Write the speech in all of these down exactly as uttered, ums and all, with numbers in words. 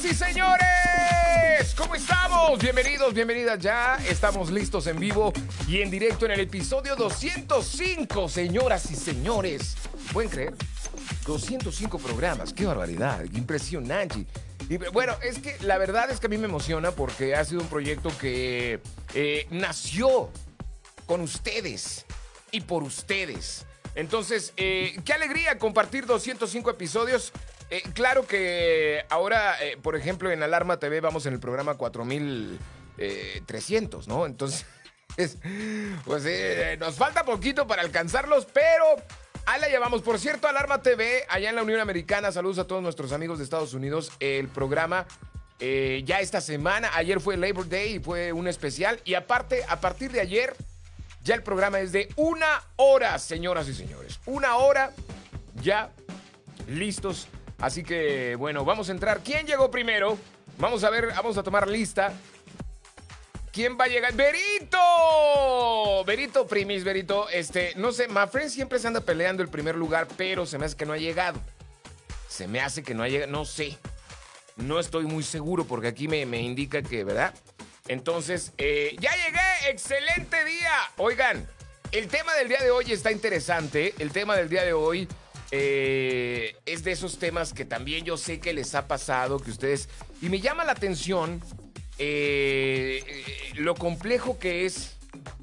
Señoras y señores, ¿cómo estamos? Bienvenidos, bienvenidas ya. Estamos listos en vivo y en directo en el episodio doscientos cinco, señoras y señores. ¿Pueden creer? doscientos cinco programas, qué barbaridad, impresionante. Y bueno, es que la verdad es que a mí me emociona porque ha sido un proyecto que eh, nació con ustedes y por ustedes. Entonces, eh, qué alegría compartir doscientos cinco episodios. Eh, claro que ahora, eh, por ejemplo, en Alarma T V vamos en el programa cuatro mil trescientos, ¿no? Entonces, pues eh, nos falta poquito para alcanzarlos, pero ahí la llevamos. Por cierto, Alarma T V, allá en la Unión Americana, saludos a todos nuestros amigos de Estados Unidos. El programa eh, ya esta semana, ayer fue Labor Day y fue un especial. Y aparte, a partir de ayer, ya el programa es de una hora, señoras y señores. Una hora ya listos. Así que, bueno, vamos a entrar. ¿Quién llegó primero? Vamos a ver, vamos a tomar lista. ¿Quién va a llegar? ¡Berito! Berito, primis, Berito. Este, no sé, Mafren siempre se anda peleando el primer lugar, pero se me hace que no ha llegado. Se me hace que no ha llegado, no sé. No estoy muy seguro porque aquí me, me indica que, ¿verdad? Entonces, eh, ¡ya llegué! ¡Excelente día! Oigan, el tema del día de hoy está interesante. El tema del día de hoy eh, es de esos temas que también yo sé que les ha pasado, que ustedes... Y me llama la atención eh, eh, lo complejo que es.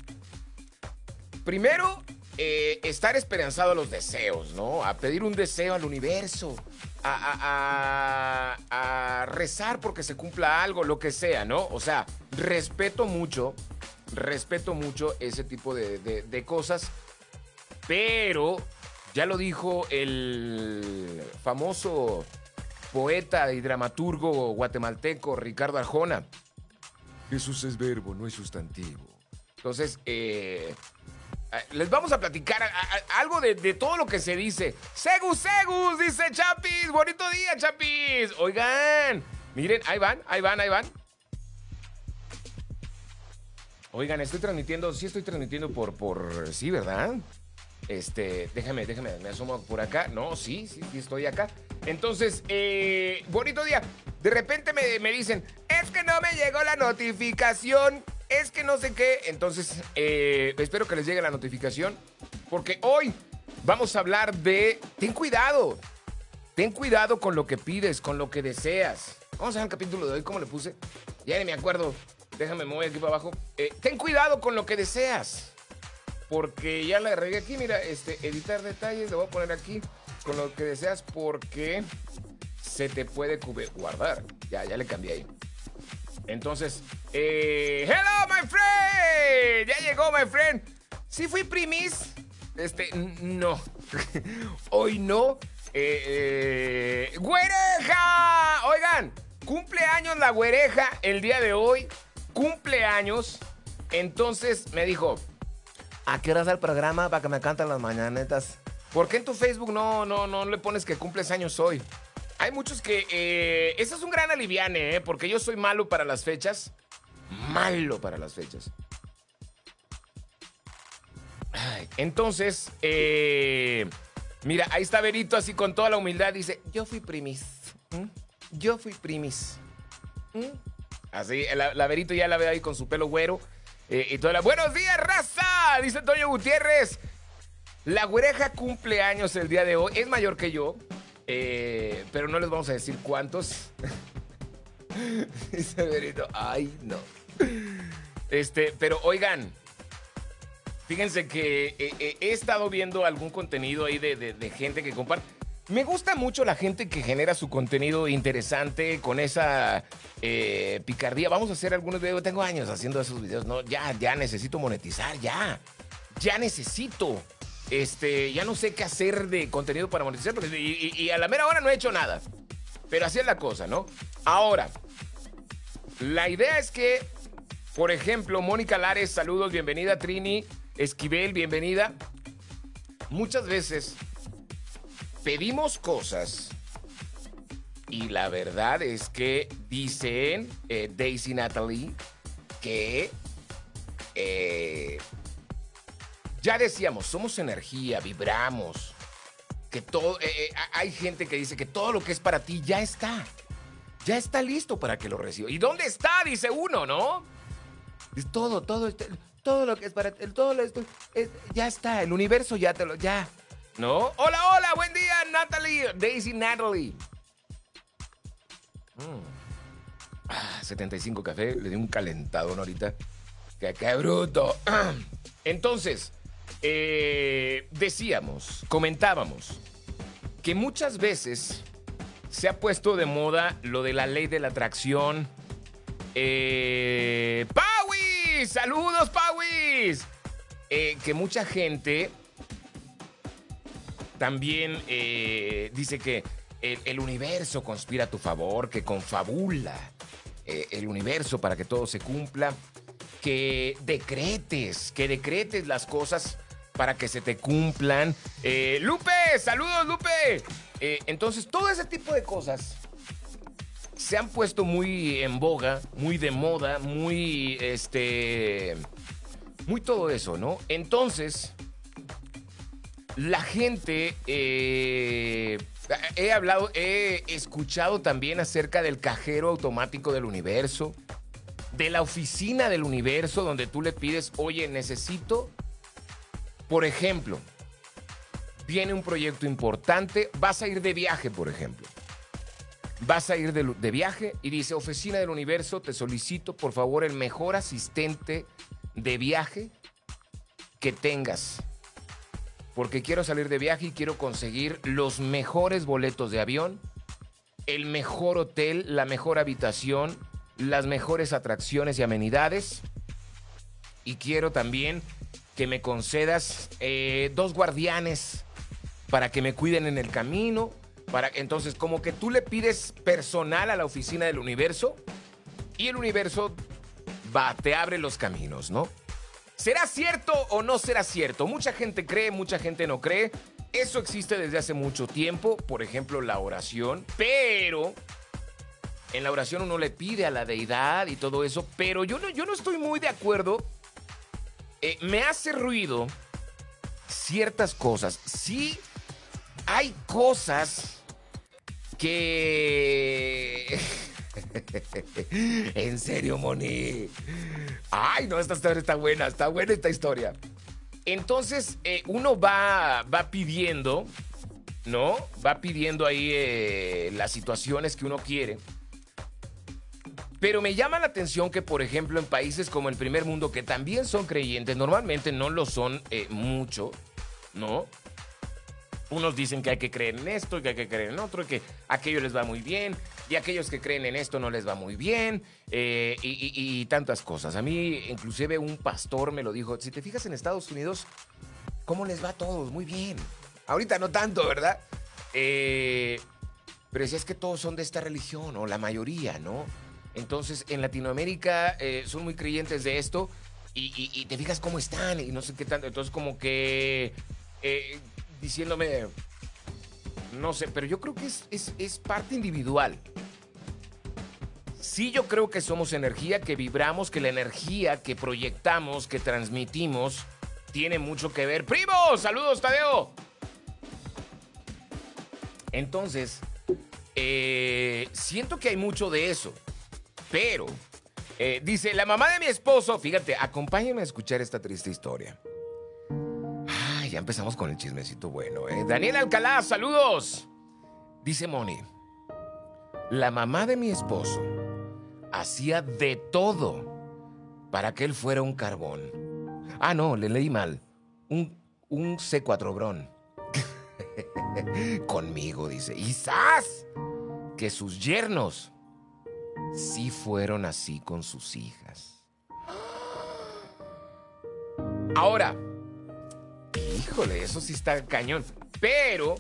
Primero, eh, estar esperanzado a los deseos, ¿no? A pedir un deseo al universo. A, a, a, a rezar porque se cumpla algo, lo que sea, ¿no? O sea, respeto mucho, respeto mucho ese tipo de, de, de cosas, pero ya lo dijo el famoso poeta y dramaturgo guatemalteco Ricardo Arjona: Jesús es verbo, no es sustantivo. Entonces, eh... les vamos a platicar a, a, algo de, de todo lo que se dice. Segus, Segus, dice Chapis. Bonito día, Chapis. Oigan, miren, ahí van, ahí van, ahí van. Oigan, estoy transmitiendo, sí estoy transmitiendo por, por, sí, ¿verdad? Este, déjame, déjame, me asomo por acá. No, sí, sí, sí estoy acá. Entonces, eh, bonito día. De repente me, me dicen, es que no me llegó la notificación. Es que no sé qué. Entonces, eh, espero que les llegue la notificación, porque hoy vamos a hablar de... Ten cuidado. Ten cuidado con lo que pides, con lo que deseas. Vamos a ver el capítulo de hoy. ¿Cómo le puse? Ya ni me acuerdo. Déjame, me voy aquí para abajo. Eh, ten cuidado con lo que deseas, porque ya la regué aquí. Mira, este, editar detalles. Le voy a poner aquí con lo que deseas, porque se te puede guardar. Ya, ya le cambié ahí. Entonces, eh, hello, my friend. Ya llegó, my friend. ¿Sí fui primis? Este, no. Hoy no. Eh, eh, ¡Güereja! Oigan, cumpleaños la güereja el día de hoy. Cumpleaños. Entonces me dijo, ¿a qué hora es el programa para que me canten las mañanetas? ¿Por qué en tu Facebook no, no, no le pones que cumples años hoy? Hay muchos que... Eh, eso es un gran aliviane, ¿eh? Porque yo soy malo para las fechas. Malo para las fechas. Ay, entonces, eh, mira, ahí está Berito así con toda la humildad. Dice, yo fui primis. ¿Mm? Yo fui primis. ¿Mm? Así, la, la Berito ya la veo ahí con su pelo güero. Eh, y toda la... ¡Buenos días, raza! Dice Antonio Gutiérrez. La güereja cumple años el día de hoy. Es mayor que yo. Eh, pero no les vamos a decir cuántos. Dice Berito, ay, no. Este, pero oigan, fíjense que eh, eh, he estado viendo algún contenido ahí de, de, de gente que comparte. Me gusta mucho la gente que genera su contenido interesante con esa eh, picardía. Vamos a hacer algunos videos. Tengo años haciendo esos videos. No, ya, ya necesito monetizar, ya. Ya necesito. Este, ya no sé qué hacer de contenido para monetizar, porque, y, y, y a la mera hora no he hecho nada. Pero así es la cosa, ¿no? Ahora, la idea es que, por ejemplo, Mónica Lares, saludos, bienvenida. Trini Esquivel, bienvenida. Muchas veces pedimos cosas y la verdad es que dicen, eh, Daisy Natalie, que... Eh, Ya decíamos, somos energía, vibramos. Que todo, eh, eh, hay gente que dice que todo lo que es para ti ya está. ya está listo para que lo reciba. ¿Y dónde está? Dice uno, ¿no? Es todo, todo, este, todo lo que es para todo lo esto, es, ya está, el universo ya te lo, ya. ¿No? Hola, hola, buen día, Natalie, Daisy Natalie. Mm. Ah, setenta y cinco café, le di un calentadón ahorita. ¡Qué, qué bruto! Entonces, eh, decíamos, comentábamos, que muchas veces se ha puesto de moda lo de la ley de la atracción. Eh, ¡Pauis! ¡Saludos, Pauis! Eh, que mucha gente también eh, dice que el, el universo conspira a tu favor, que confabula eh, el universo para que todo se cumpla, que decretes, que decretes las cosas para que se te cumplan. Eh, ¡Lupe! ¡Saludos, Lupe! Eh, entonces, todo ese tipo de cosas se han puesto muy en boga, muy de moda, muy, este, muy todo eso, ¿no? Entonces, la gente, eh, he hablado, he escuchado también acerca del cajero automático del universo, de la oficina del universo, donde tú le pides, oye, necesito, por ejemplo, viene un proyecto importante, vas a ir de viaje, por ejemplo. Vas a ir de, de viaje y dice, oficina del universo, te solicito, por favor, el mejor asistente de viaje que tengas. Porque quiero salir de viaje y quiero conseguir los mejores boletos de avión, el mejor hotel, la mejor habitación, las mejores atracciones y amenidades. Y quiero también que me concedas eh, dos guardianes para que me cuiden en el camino. Para, entonces, como que tú le pides personal a la oficina del universo y el universo va, te abre los caminos, ¿no? ¿Será cierto o no será cierto? Mucha gente cree, mucha gente no cree. Eso existe desde hace mucho tiempo, por ejemplo, la oración, pero en la oración uno le pide a la deidad y todo eso, pero yo no, yo no estoy muy de acuerdo. Eh, me hace ruido ciertas cosas. Sí, hay cosas que... En serio, Moni. Ay, no, esta historia está buena, está buena esta historia. Entonces, eh, uno va, va pidiendo, ¿no? Va pidiendo ahí eh, las situaciones que uno quiere. Pero me llama la atención que, por ejemplo, en países como el primer mundo, que también son creyentes, normalmente no lo son eh, mucho, ¿no? Unos dicen que hay que creer en esto y que hay que creer en otro, y que a aquellos les va muy bien, y a aquellos que creen en esto no les va muy bien, eh, y, y, y tantas cosas. A mí, inclusive, un pastor me lo dijo, si te fijas en Estados Unidos, ¿cómo les va a todos? Muy bien. Ahorita no tanto, ¿verdad? Eh, pero decía, es que todos son de esta religión, o la mayoría, ¿no? Entonces, en Latinoamérica eh, son muy creyentes de esto, y, y, y te fijas cómo están, y no sé qué tanto. Entonces, como que... Eh, diciéndome, no sé, pero yo creo que es, es, es parte individual. Sí, yo creo que somos energía, que vibramos, que la energía que proyectamos, que transmitimos, tiene mucho que ver. ¡Primo! ¡Saludos, Tadeo! Entonces, eh, siento que hay mucho de eso, pero, eh, dice, la mamá de mi esposo, fíjate, acompáñenme a escuchar esta triste historia. Ya empezamos con el chismecito bueno, ¿eh? Daniel Alcalá, saludos. Dice Moni, la mamá de mi esposo hacía de todo para que él fuera un carbón. Ah, no, le leí mal. Un, un C cuatro Bron. Conmigo, dice. Y ¡zas! Que sus yernos sí fueron así con sus hijas. Ahora... Híjole, eso sí está cañón. Pero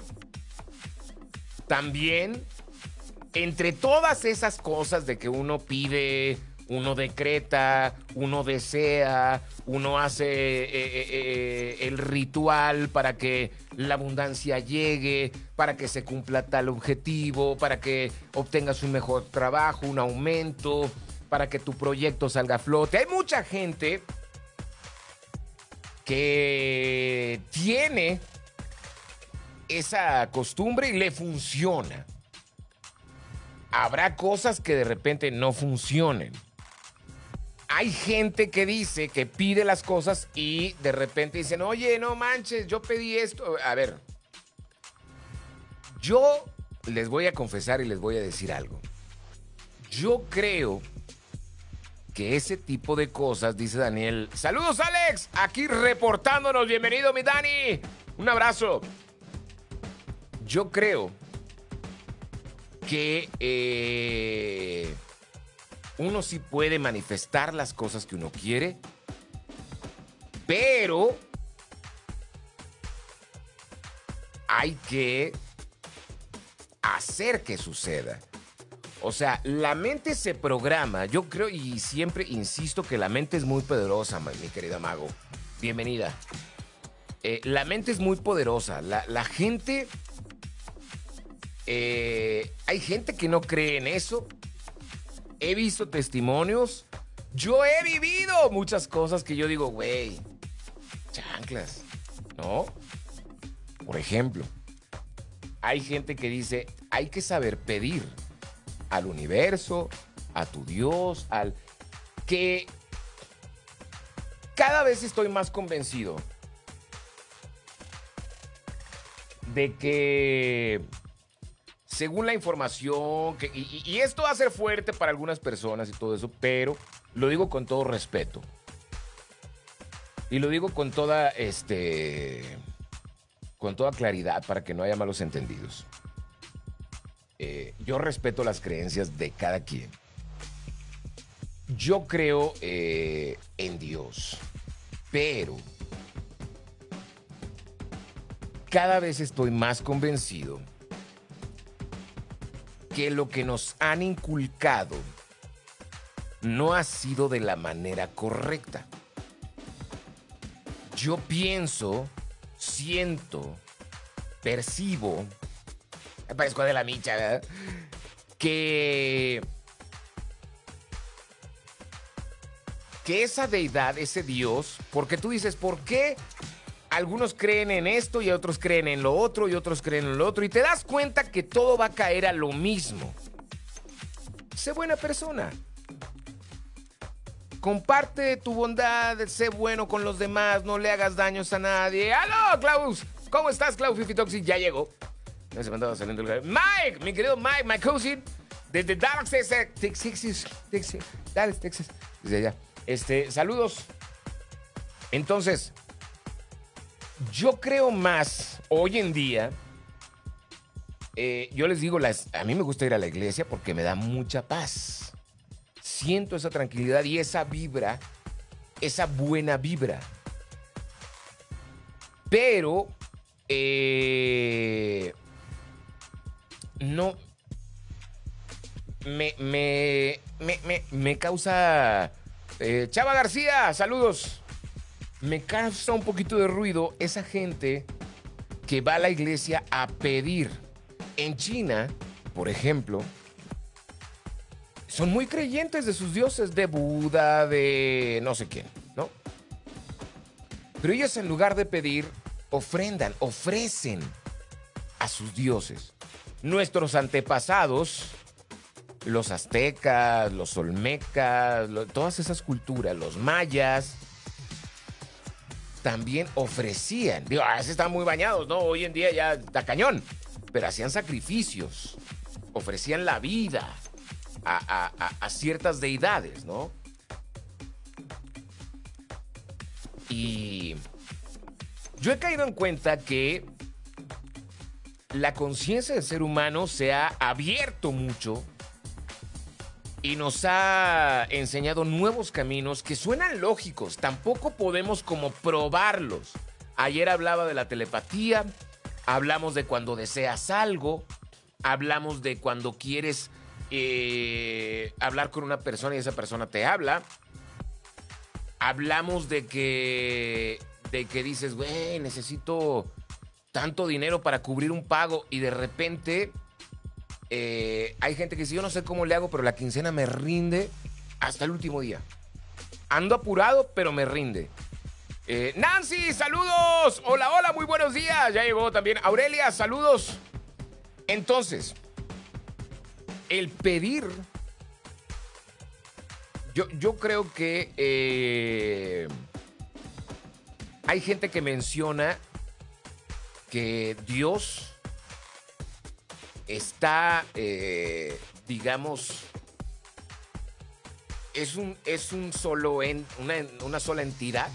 también, entre todas esas cosas de que uno pide, uno decreta, uno desea, uno hace eh, eh, eh, el ritual para que la abundancia llegue, para que se cumpla tal objetivo, para que obtengas un mejor trabajo, un aumento, para que tu proyecto salga a flote. Hay mucha gente que tiene esa costumbre y le funciona. habrá cosas que de repente no funcionen. Hay gente que dice que pide las cosas y de repente dicen, oye, no manches, yo pedí esto. A ver, yo les voy a confesar y les voy a decir algo. Yo creo que ese tipo de cosas, dice Daniel. Saludos, Alex, aquí reportándonos. Bienvenido, mi Dani. Un abrazo. Yo creo que eh, uno sí puede manifestar las cosas que uno quiere, pero hay que hacer que suceda. O sea, la mente se programa. Yo creo y siempre insisto que la mente es muy poderosa, mi querida Mago. Bienvenida. Eh, la mente es muy poderosa. La, la gente... Eh, hay gente que no cree en eso. He visto testimonios. Yo he vivido muchas cosas que yo digo, güey, chanclas, ¿no? Por ejemplo, hay gente que dice, hay que saber pedir al universo, a tu Dios, al que cada vez estoy más convencido de que según la información, que, y, y esto va a ser fuerte para algunas personas y todo eso, pero lo digo con todo respeto. Y lo digo con toda, este, con toda claridad para que no haya malos entendidos. Eh, yo respeto las creencias de cada quien. Yo creo eh, en Dios, pero cada vez estoy más convencido que lo que nos han inculcado no ha sido de la manera correcta. Yo pienso, siento, percibo, me parezco de la micha, ¿verdad? Que, que esa deidad, ese Dios, porque tú dices, ¿por qué algunos creen en esto y otros creen en lo otro y otros creen en lo otro? Y te das cuenta que todo va a caer a lo mismo. Sé buena persona. Comparte tu bondad, sé bueno con los demás, no le hagas daños a nadie. ¡Aló, Klaus! ¿Cómo estás, Klaus Fifi Toxic? Ya llegó. No se me andaba saliendo el... Mike, mi querido Mike, my cousin, desde Dallas, Texas. Texas, Texas, Dallas, Texas. Desde allá. Este, saludos. Entonces, yo creo más hoy en día. Eh, yo les digo, las, a mí me gusta ir a la iglesia porque me da mucha paz. Siento esa tranquilidad y esa vibra, esa buena vibra. Pero, eh, no, me, me, me, me, me causa, eh, Chava García, saludos. Me causa un poquito de ruido esa gente que va a la iglesia a pedir. En China, por ejemplo, son muy creyentes de sus dioses, de Buda, de no sé quién, ¿no? Pero ellos en lugar de pedir, ofrendan, ofrecen a sus dioses. Nuestros antepasados, los aztecas, los olmecas, lo, todas esas culturas, los mayas, también ofrecían. Digo, a veces están muy bañados, ¿no? Hoy en día ya está cañón. Pero hacían sacrificios, ofrecían la vida a, a, a, a ciertas deidades, ¿no? Y yo he caído en cuenta que la conciencia del ser humano se ha abierto mucho y nos ha enseñado nuevos caminos que suenan lógicos. Tampoco podemos como probarlos. Ayer hablaba de la telepatía. Hablamos de cuando deseas algo, hablamos de cuando quieres eh, hablar con una persona y esa persona te habla. Hablamos de que, de que dices, güey, necesito tanto dinero para cubrir un pago y de repente eh, hay gente que dice, yo no sé cómo le hago, pero la quincena me rinde hasta el último día. Ando apurado, pero me rinde. Eh, Nancy, saludos. Hola, hola, muy buenos días. Ya llegó también Aurelia, saludos. Entonces, el pedir, yo, yo creo que eh, hay gente que menciona que Dios está, eh, digamos, es un, es un solo en, una, una sola entidad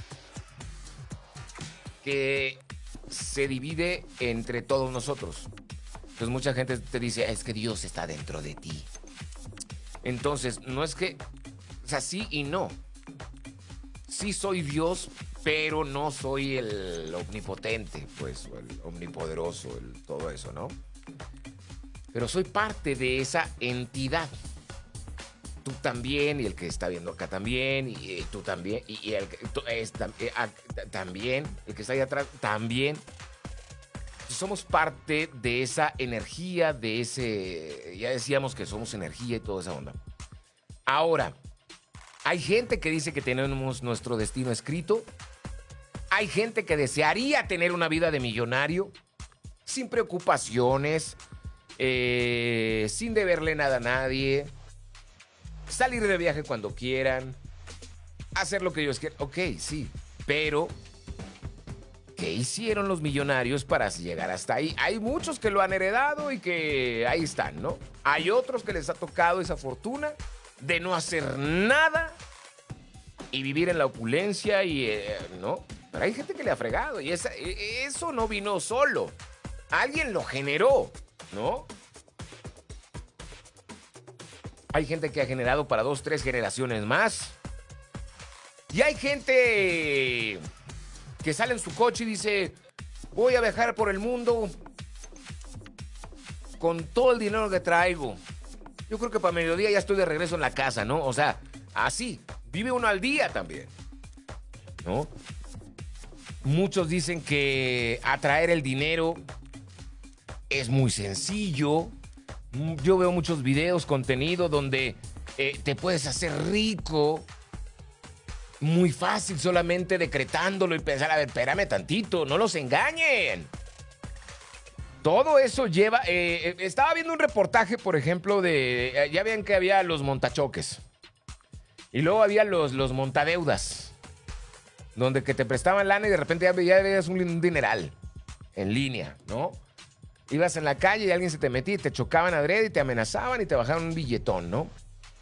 que se divide entre todos nosotros. Entonces mucha gente te dice, es que Dios está dentro de ti. Entonces, no es que, o sea, sí y no. Sí soy Dios, pero no soy el omnipotente, pues, o el omnipoderoso, el, todo eso, ¿no? Pero soy parte de esa entidad. Tú también, y el que está viendo acá también, y, y tú también, y, y el que tú, es, eh, a, también, el que está ahí atrás también. Somos parte de esa energía, de ese... Ya decíamos que somos energía y toda esa onda. Ahora, hay gente que dice que tenemos nuestro destino escrito. Hay gente que desearía tener una vida de millonario, sin preocupaciones, eh, sin deberle nada a nadie, salir de viaje cuando quieran, hacer lo que ellos quieran. Ok, sí, pero ¿qué hicieron los millonarios para llegar hasta ahí? Hay muchos que lo han heredado y que ahí están, ¿no? Hay otros que les ha tocado esa fortuna de no hacer nada y vivir en la opulencia y, eh, ¿no? Pero hay gente que le ha fregado y esa, eso no vino solo. Alguien lo generó, ¿no? Hay gente que ha generado para dos, tres generaciones más. Y hay gente que sale en su coche y dice, voy a viajar por el mundo con todo el dinero que traigo. Yo creo que para mediodía ya estoy de regreso en la casa, ¿no? O sea, así, vive uno al día también, ¿no? Muchos dicen que atraer el dinero es muy sencillo. Yo veo muchos videos, contenido donde eh, te puedes hacer rico muy fácil solamente decretándolo y pensar, a ver, espérame tantito, no los engañen. Todo eso lleva... Eh, estaba viendo un reportaje, por ejemplo, de... Eh, ya vean que había los montachoques. Y luego había los, los montadeudas. Donde que te prestaban lana y de repente ya, ya veías un, un dineral en línea, ¿no? Ibas en la calle y alguien se te metía y te chocaban adrede y te amenazaban y te bajaban un billetón, ¿no?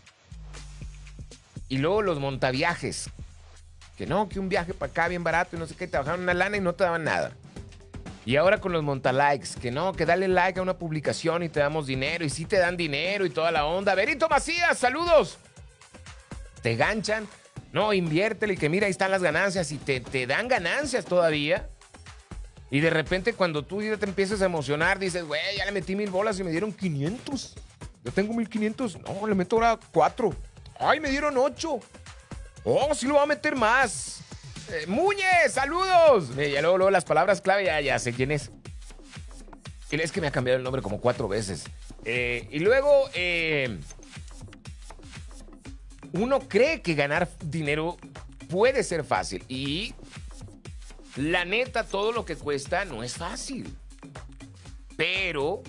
Y luego los montaviajes. Que no, que un viaje para acá bien barato y no sé qué, te bajaban una lana y no te daban nada. Y ahora con los montalikes, que no, que dale like a una publicación y te damos dinero, y sí te dan dinero y toda la onda. Berito Macías, saludos. Te ganchan, no, inviértele y que mira, ahí están las ganancias y te, te dan ganancias todavía. Y de repente cuando tú ya te empiezas a emocionar, dices, güey, ya le metí mil bolas y me dieron quinientos. Yo tengo mil quinientos, no, le meto ahora cuatro. Ay, me dieron ocho. Oh, sí lo voy a meter más. Eh, Muñez, saludos. Eh, ya luego, luego las palabras clave, ya, ya sé quién es. Y es que me ha cambiado el nombre como cuatro veces. Eh, y luego, eh, uno cree que ganar dinero puede ser fácil. Y la neta, todo lo que cuesta no es fácil. Pero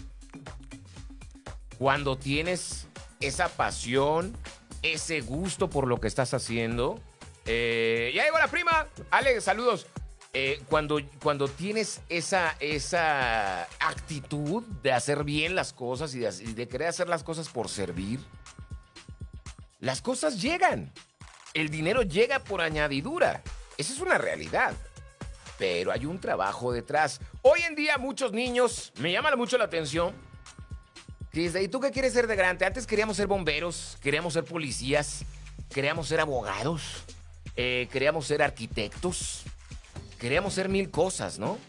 cuando tienes esa pasión, ese gusto por lo que estás haciendo. Eh, ya llegó la prima. Ale, saludos. Eh, cuando, cuando tienes esa, esa actitud de hacer bien las cosas y de, y de querer hacer las cosas por servir, las cosas llegan. El dinero llega por añadidura. Esa es una realidad. Pero hay un trabajo detrás. Hoy en día muchos niños, me llama mucho la atención, que dice, ¿y tú qué quieres ser de grande? Antes queríamos ser bomberos, queríamos ser policías, queríamos ser abogados, eh, queríamos ser arquitectos, queríamos ser mil cosas, ¿no?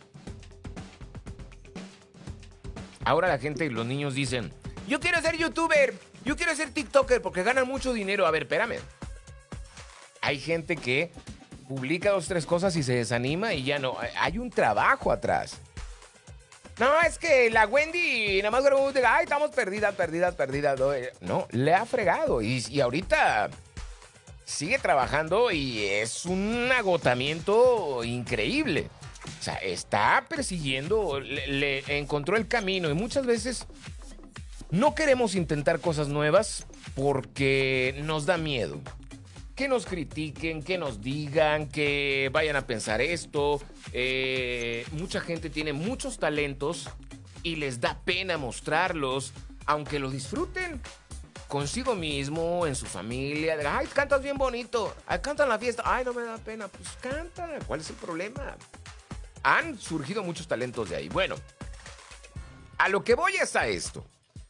Ahora la gente y los niños dicen, yo quiero ser youtuber, yo quiero ser tiktoker porque ganan mucho dinero. A ver, espérame. Hay gente que publica dos, tres cosas y se desanima y ya no. Hay un trabajo atrás. No, es que la Wendy nada más grabó, ay, estamos perdidas, perdidas, perdidas. No, le ha fregado y, y ahorita sigue trabajando y es un agotamiento increíble. O sea, está persiguiendo, le, le encontró el camino y muchas veces No queremos intentar cosas nuevas porque nos da miedo. Que nos critiquen, que nos digan, que vayan a pensar esto. Eh, mucha gente tiene muchos talentos y les da pena mostrarlos, aunque lo disfruten consigo mismo, en su familia. Ay, cantas bien bonito. Ay, canta en la fiesta. Ay, no me da pena. Pues canta. ¿Cuál es el problema? Han surgido muchos talentos de ahí. Bueno, a lo que voy es a esto.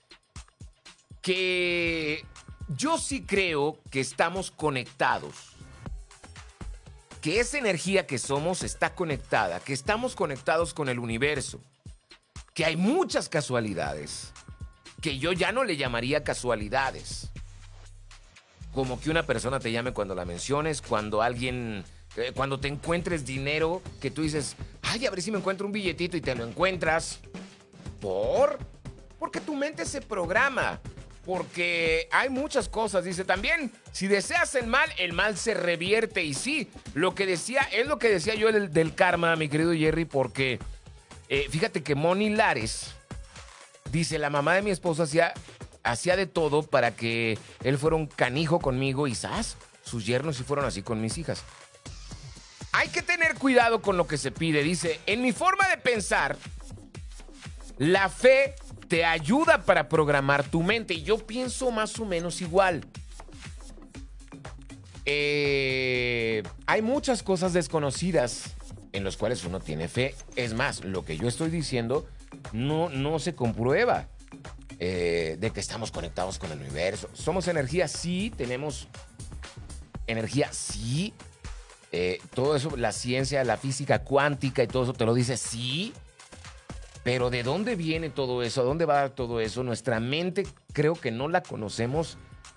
Que yo sí creo que estamos conectados. Que esa energía que somos está conectada. Que estamos conectados con el universo. Que hay muchas casualidades. Que yo ya no le llamaría casualidades. Como que una persona te llame cuando la menciones, cuando alguien, eh, cuando te encuentres dinero, que tú dices, ay, a ver si me encuentro un billetito y te lo encuentras. ¿Por? Porque tu mente se programa. Porque hay muchas cosas. Dice también, si deseas el mal, el mal se revierte. Y sí, lo que decía, es lo que decía yo del, del karma, mi querido Jerry, porque eh, fíjate que Moni Lares dice, la mamá de mi esposo hacía, hacía de todo para que él fuera un canijo conmigo y ¡zas! Sus yernos sí fueron así con mis hijas. Hay que tener cuidado con lo que se pide. Dice, en mi forma de pensar, la fe te ayuda para programar tu mente. Y yo pienso más o menos igual. Eh, hay muchas cosas desconocidas en las cuales uno tiene fe. Es más, lo que yo estoy diciendo no, no se comprueba. Eh, de que estamos conectados con el universo. Somos energía, sí. Tenemos energía, sí. Eh, todo eso, la ciencia, la física cuántica y todo eso te lo dice, sí. Pero ¿de dónde viene todo eso? ¿A dónde va todo eso? Nuestra mente creo que no la conocemos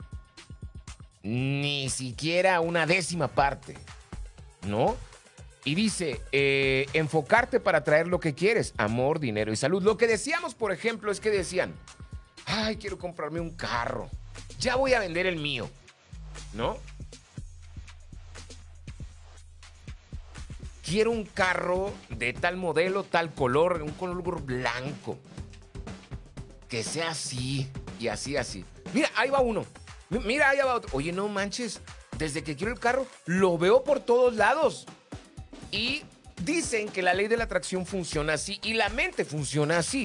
ni siquiera una décima parte, ¿no? Y dice, eh, enfocarte para atraer lo que quieres, amor, dinero y salud. Lo que decíamos, por ejemplo, es que decían, ay, quiero comprarme un carro, ya voy a vender el mío, ¿no? Quiero un carro de tal modelo, tal color, un color blanco. Que sea así y así, así. Mira, ahí va uno. Mira, ahí va otro. Oye, no manches, desde que quiero el carro, lo veo por todos lados. Y dicen que la ley de la atracción funciona así y la mente funciona así.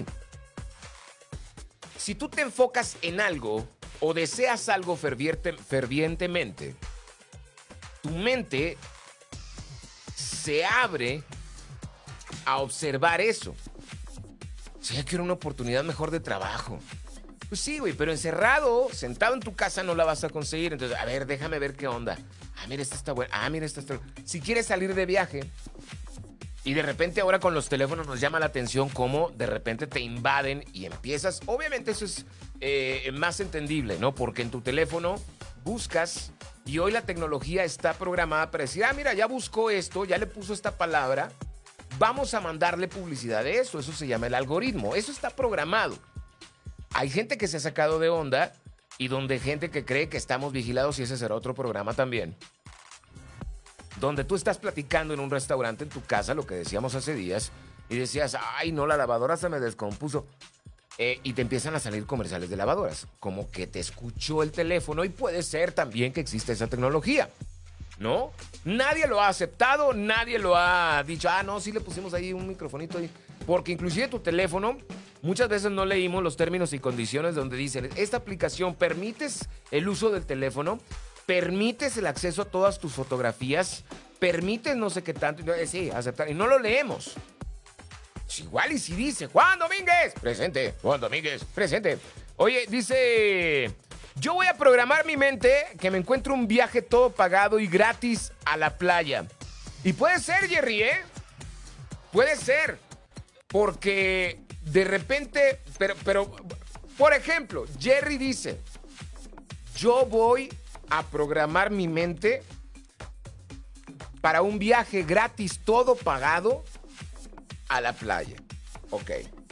Si tú te enfocas en algo o deseas algo ferviente, fervientemente, tu mente se abre a observar eso. Si ya quiero una oportunidad mejor de trabajo. Pues sí, güey, pero encerrado, sentado en tu casa no la vas a conseguir. Entonces, a ver, déjame ver qué onda. Ah, mira, esta está buena. Ah, mira, esta está... Si quieres salir de viaje y de repente ahora con los teléfonos nos llama la atención cómo de repente te invaden y empiezas... Obviamente eso es eh, más entendible, ¿no? Porque en tu teléfono buscas... Y hoy la tecnología está programada para decir, ah, mira, ya buscó esto, ya le puso esta palabra, vamos a mandarle publicidad de eso. Eso se llama el algoritmo. Eso está programado. Hay gente que se ha sacado de onda y donde gente que cree que estamos vigilados y ese será otro programa también. Donde tú estás platicando en un restaurante en tu casa, lo que decíamos hace días, y decías, ay, no, la lavadora se me descompuso. Eh, y te empiezan a salir comerciales de lavadoras, como que te escuchó el teléfono y puede ser también que existe esa tecnología, ¿no? Nadie lo ha aceptado, nadie lo ha dicho, ah, no, sí le pusimos ahí un microfonito ahí, porque inclusive tu teléfono, muchas veces no leímos los términos y condiciones donde dicen, esta aplicación permites el uso del teléfono, permites el acceso a todas tus fotografías, permites no sé qué tanto, y, sí, aceptar, y no lo leemos. Igual y si dice, Juan Domínguez, presente, Juan Domínguez, presente. Oye, dice, yo voy a programar mi mente que me encuentre un viaje todo pagado y gratis a la playa. Y puede ser, Jerry, ¿eh? Puede ser, porque de repente, pero, pero, por ejemplo, Jerry dice, yo voy a programar mi mente para un viaje gratis todo pagado a la playa. Ok.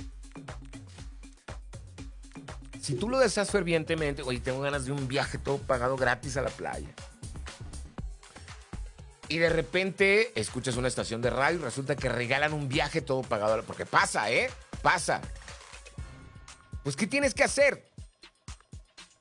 Si tú lo deseas fervientemente, oye, tengo ganas de un viaje todo pagado gratis a la playa. Y de repente escuchas una estación de radio y resulta que regalan un viaje todo pagado a la... Porque pasa, ¿eh? Pasa. Pues, ¿qué tienes que hacer?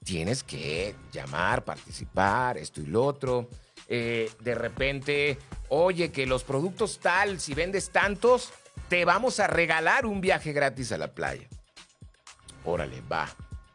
tienes que llamar, participar, esto y lo otro. Eh, de repente, oye, que los productos tal, si vendes tantos, te vamos a regalar un viaje gratis a la playa. Órale, va.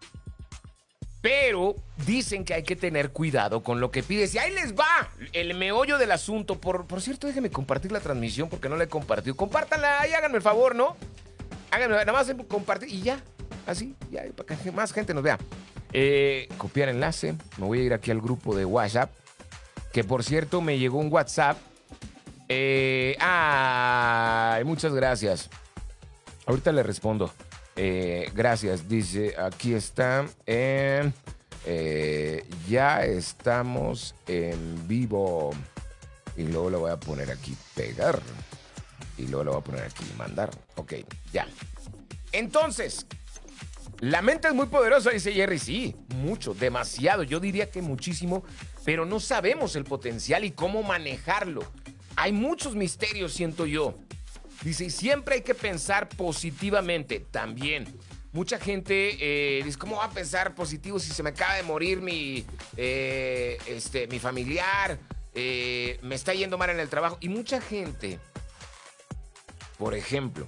Pero dicen que hay que tener cuidado con lo que pides. Y ahí les va el meollo del asunto. Por, por cierto, déjenme compartir la transmisión porque no la he compartido. Compártanla y háganme el favor, ¿no? Háganme, nada más compartir y ya. Así, ya, para que más gente nos vea. Eh, copiar enlace. Me voy a ir aquí al grupo de WhatsApp. Que por cierto, me llegó un WhatsApp. Eh, ay, muchas gracias. Ahorita le respondo. Eh, gracias, dice, aquí está, eh, eh, ya estamos en vivo. Y luego lo voy a poner aquí, pegar. Y luego lo voy a poner aquí, mandar. Ok, ya. Entonces, la mente es muy poderosa, dice Jerry. Sí, mucho, demasiado. Yo diría que muchísimo, pero no sabemos el potencial y cómo manejarlo. Hay muchos misterios, siento yo. Dice, y siempre hay que pensar positivamente también. Mucha gente eh, dice, ¿cómo va a pensar positivo si se me acaba de morir mi, eh, este, mi familiar? Eh, me está yendo mal en el trabajo. Y mucha gente, por ejemplo,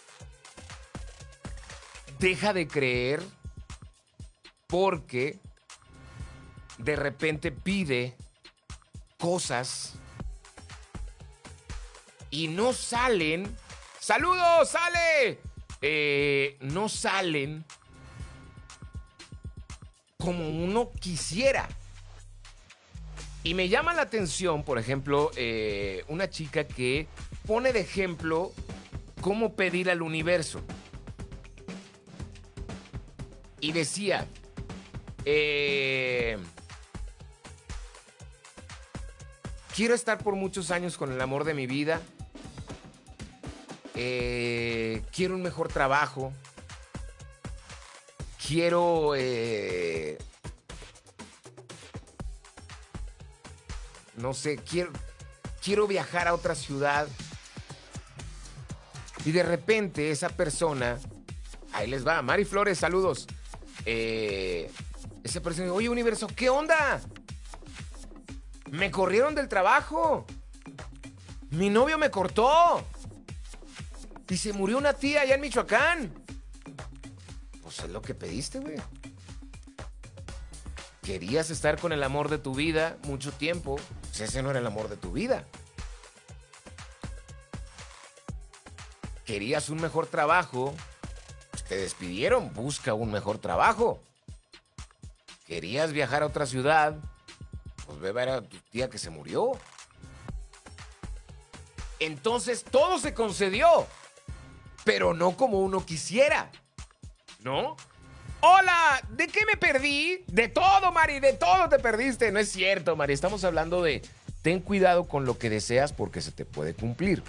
deja de creer porque de repente pide cosas y no salen. ¡Saludos! ¡Sale! Eh, no salen como uno quisiera. Y me llama la atención, por ejemplo, eh, una chica que pone de ejemplo cómo pedir al universo. Y decía, eh, quiero estar por muchos años con el amor de mi vida. Eh, quiero un mejor trabajo. Quiero eh, no sé, quiero, quiero viajar a otra ciudad. Y de repente esa persona, ahí les va, Mari Flores, saludos. Eh, esa persona dice, oye, universo, ¿qué onda? Me corrieron del trabajo. Mi novio me cortó. Y se murió una tía allá en Michoacán. Pues es lo que pediste, güey. Querías estar con el amor de tu vida mucho tiempo. Pues ese no era el amor de tu vida. Querías un mejor trabajo. Pues te despidieron. Busca un mejor trabajo. Querías viajar a otra ciudad. Pues ve a ver a tu tía que se murió. Entonces todo se concedió. Pero no como uno quisiera, ¿no? ¡Hola! ¿De qué me perdí? De todo, Mari, de todo te perdiste. No es cierto, Mari. Estamos hablando de ten cuidado con lo que deseas porque se te puede cumplir.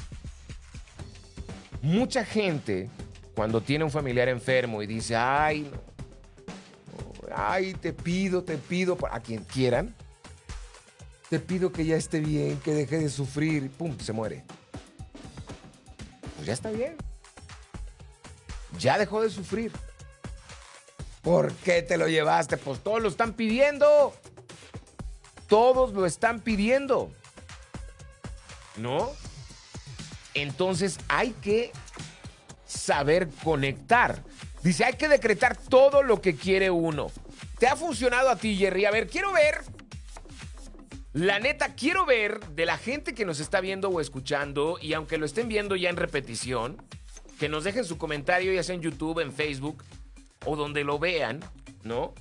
Mucha gente, cuando tiene un familiar enfermo y dice, ay, no, no, ay, te pido, te pido, a quien quieran, te pido que ya esté bien, que deje de sufrir, y pum, se muere. Pues ya está bien. Ya dejó de sufrir. ¿Por qué te lo llevaste? Pues todos lo están pidiendo. Todos lo están pidiendo. ¿No? Entonces hay que saber conectar. Dice, hay que decretar todo lo que quiere uno. ¿Te ha funcionado a ti, Jerry? A ver, quiero ver. La neta, quiero ver de la gente que nos está viendo o escuchando, y aunque lo estén viendo ya en repetición, que nos dejen su comentario, ya sea en YouTube, en Facebook, o donde lo vean, ¿no?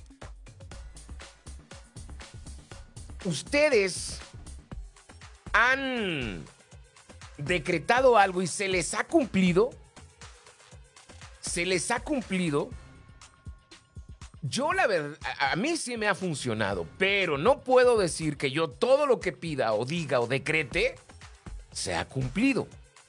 Ustedes han decretado algo y se les ha cumplido. Se les ha cumplido. Yo, la verdad, a, a mí sí me ha funcionado, pero no puedo decir que yo todo lo que pida o diga o decrete se ha cumplido.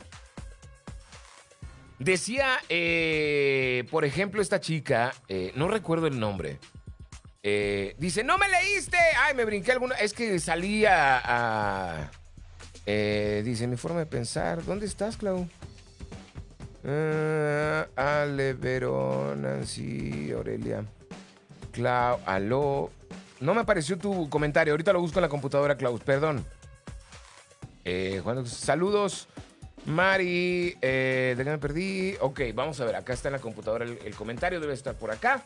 Decía, eh, por ejemplo, esta chica, eh, no recuerdo el nombre, eh, dice, ¡no me leíste! ¡Ay, me brinqué alguna! Es que salí a... a eh, dice, mi forma de pensar. ¿Dónde estás, Clau? Uh, Ale, Verón, Nancy, Aurelia. Clau, aló. No me apareció tu comentario. Ahorita lo busco en la computadora, Klaus. Perdón. Eh, Juan, saludos. Mari, eh, ¿de qué me perdí? Ok, vamos a ver. Acá está en la computadora el, el comentario. Debe estar por acá.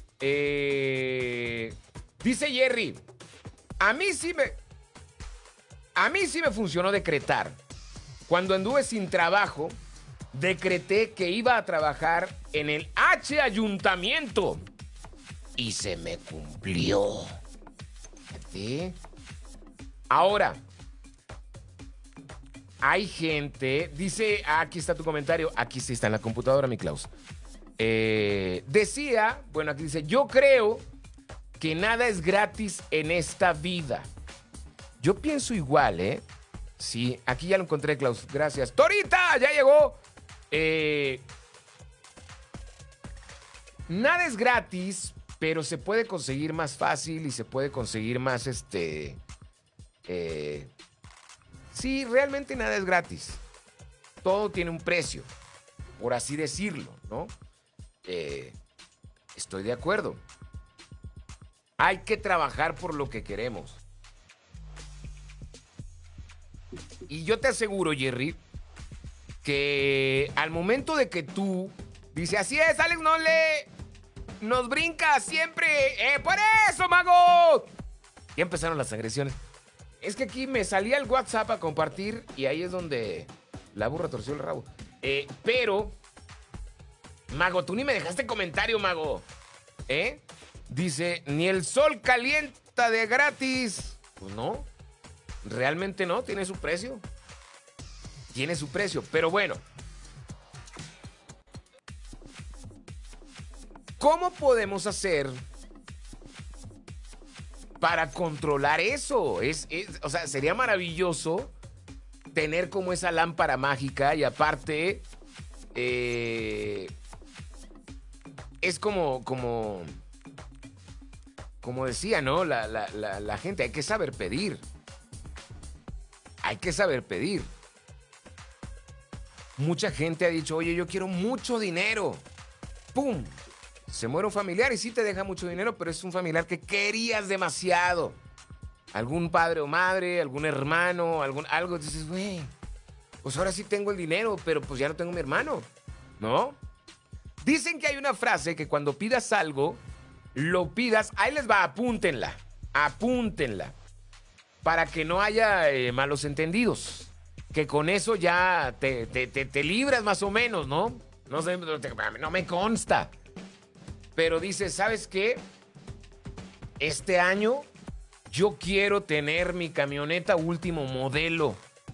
Eh, dice Jerry. A mí sí me... A mí sí me funcionó decretar. Cuando anduve sin trabajo, decreté que iba a trabajar en el H Ayuntamiento. Y se me cumplió. ¿Sí? Ahora, hay gente, dice, aquí está tu comentario, aquí sí está en la computadora, mi Klaus. Eh, decía, bueno, aquí dice, yo creo que nada es gratis en esta vida. Yo pienso igual, ¿eh? Sí, aquí ya lo encontré, Klaus, gracias. ¡Torita! ¡Ya llegó! Eh, nada es gratis, pero se puede conseguir más fácil y se puede conseguir más, este... Eh, sí, realmente nada es gratis. Todo tiene un precio, por así decirlo, ¿no? Eh, estoy de acuerdo. Hay que trabajar por lo que queremos. Y yo te aseguro, Jerry, que al momento de que tú dices, así es, Alex, no le... Nos brinca siempre. ¡Eh, por eso, mago! Ya empezaron las agresiones. Es que aquí me salía el WhatsApp a compartir y ahí es donde la burra torció el rabo. Eh, pero, mago, tú ni me dejaste comentario, mago. ¿Eh? Dice, ni el sol calienta de gratis. Pues no, realmente no, tiene su precio. Tiene su precio, pero bueno. ¿Cómo podemos hacer para controlar eso? Es, es, o sea, sería maravilloso tener como esa lámpara mágica y aparte eh, es como, como, como decía, ¿no? La, la, la, la gente, hay que saber pedir. Hay que saber pedir. Mucha gente ha dicho, oye, yo quiero mucho dinero. ¡Pum! Se muere un familiar y sí te deja mucho dinero, pero es un familiar que querías demasiado. Algún padre o madre, algún hermano, algún algo. Dices, güey, pues ahora sí tengo el dinero, pero pues ya no tengo mi hermano, ¿no? Dicen que hay una frase que cuando pidas algo, lo pidas, ahí les va, apúntenla, apúntenla, para que no haya eh, malos entendidos. Que con eso ya te, te, te, te libras más o menos, ¿no? No sé, no me consta. Pero dice, ¿sabes qué? Este año yo quiero tener mi camioneta último modelo.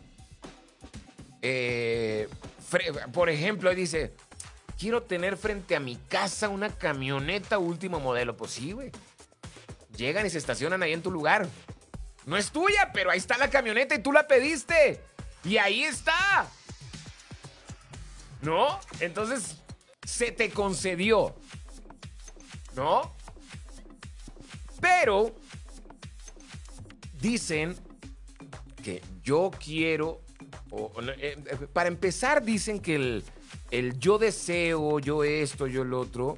Eh, por ejemplo, ahí dice, quiero tener frente a mi casa una camioneta último modelo. Pues sí, güey. Llegan y se estacionan ahí en tu lugar. No es tuya, pero ahí está la camioneta y tú la pediste. Y ahí está. ¿No? Entonces, se te concedió. ¿No? Pero dicen que yo quiero, o, eh, para empezar dicen que el, el yo deseo, yo esto, yo lo otro,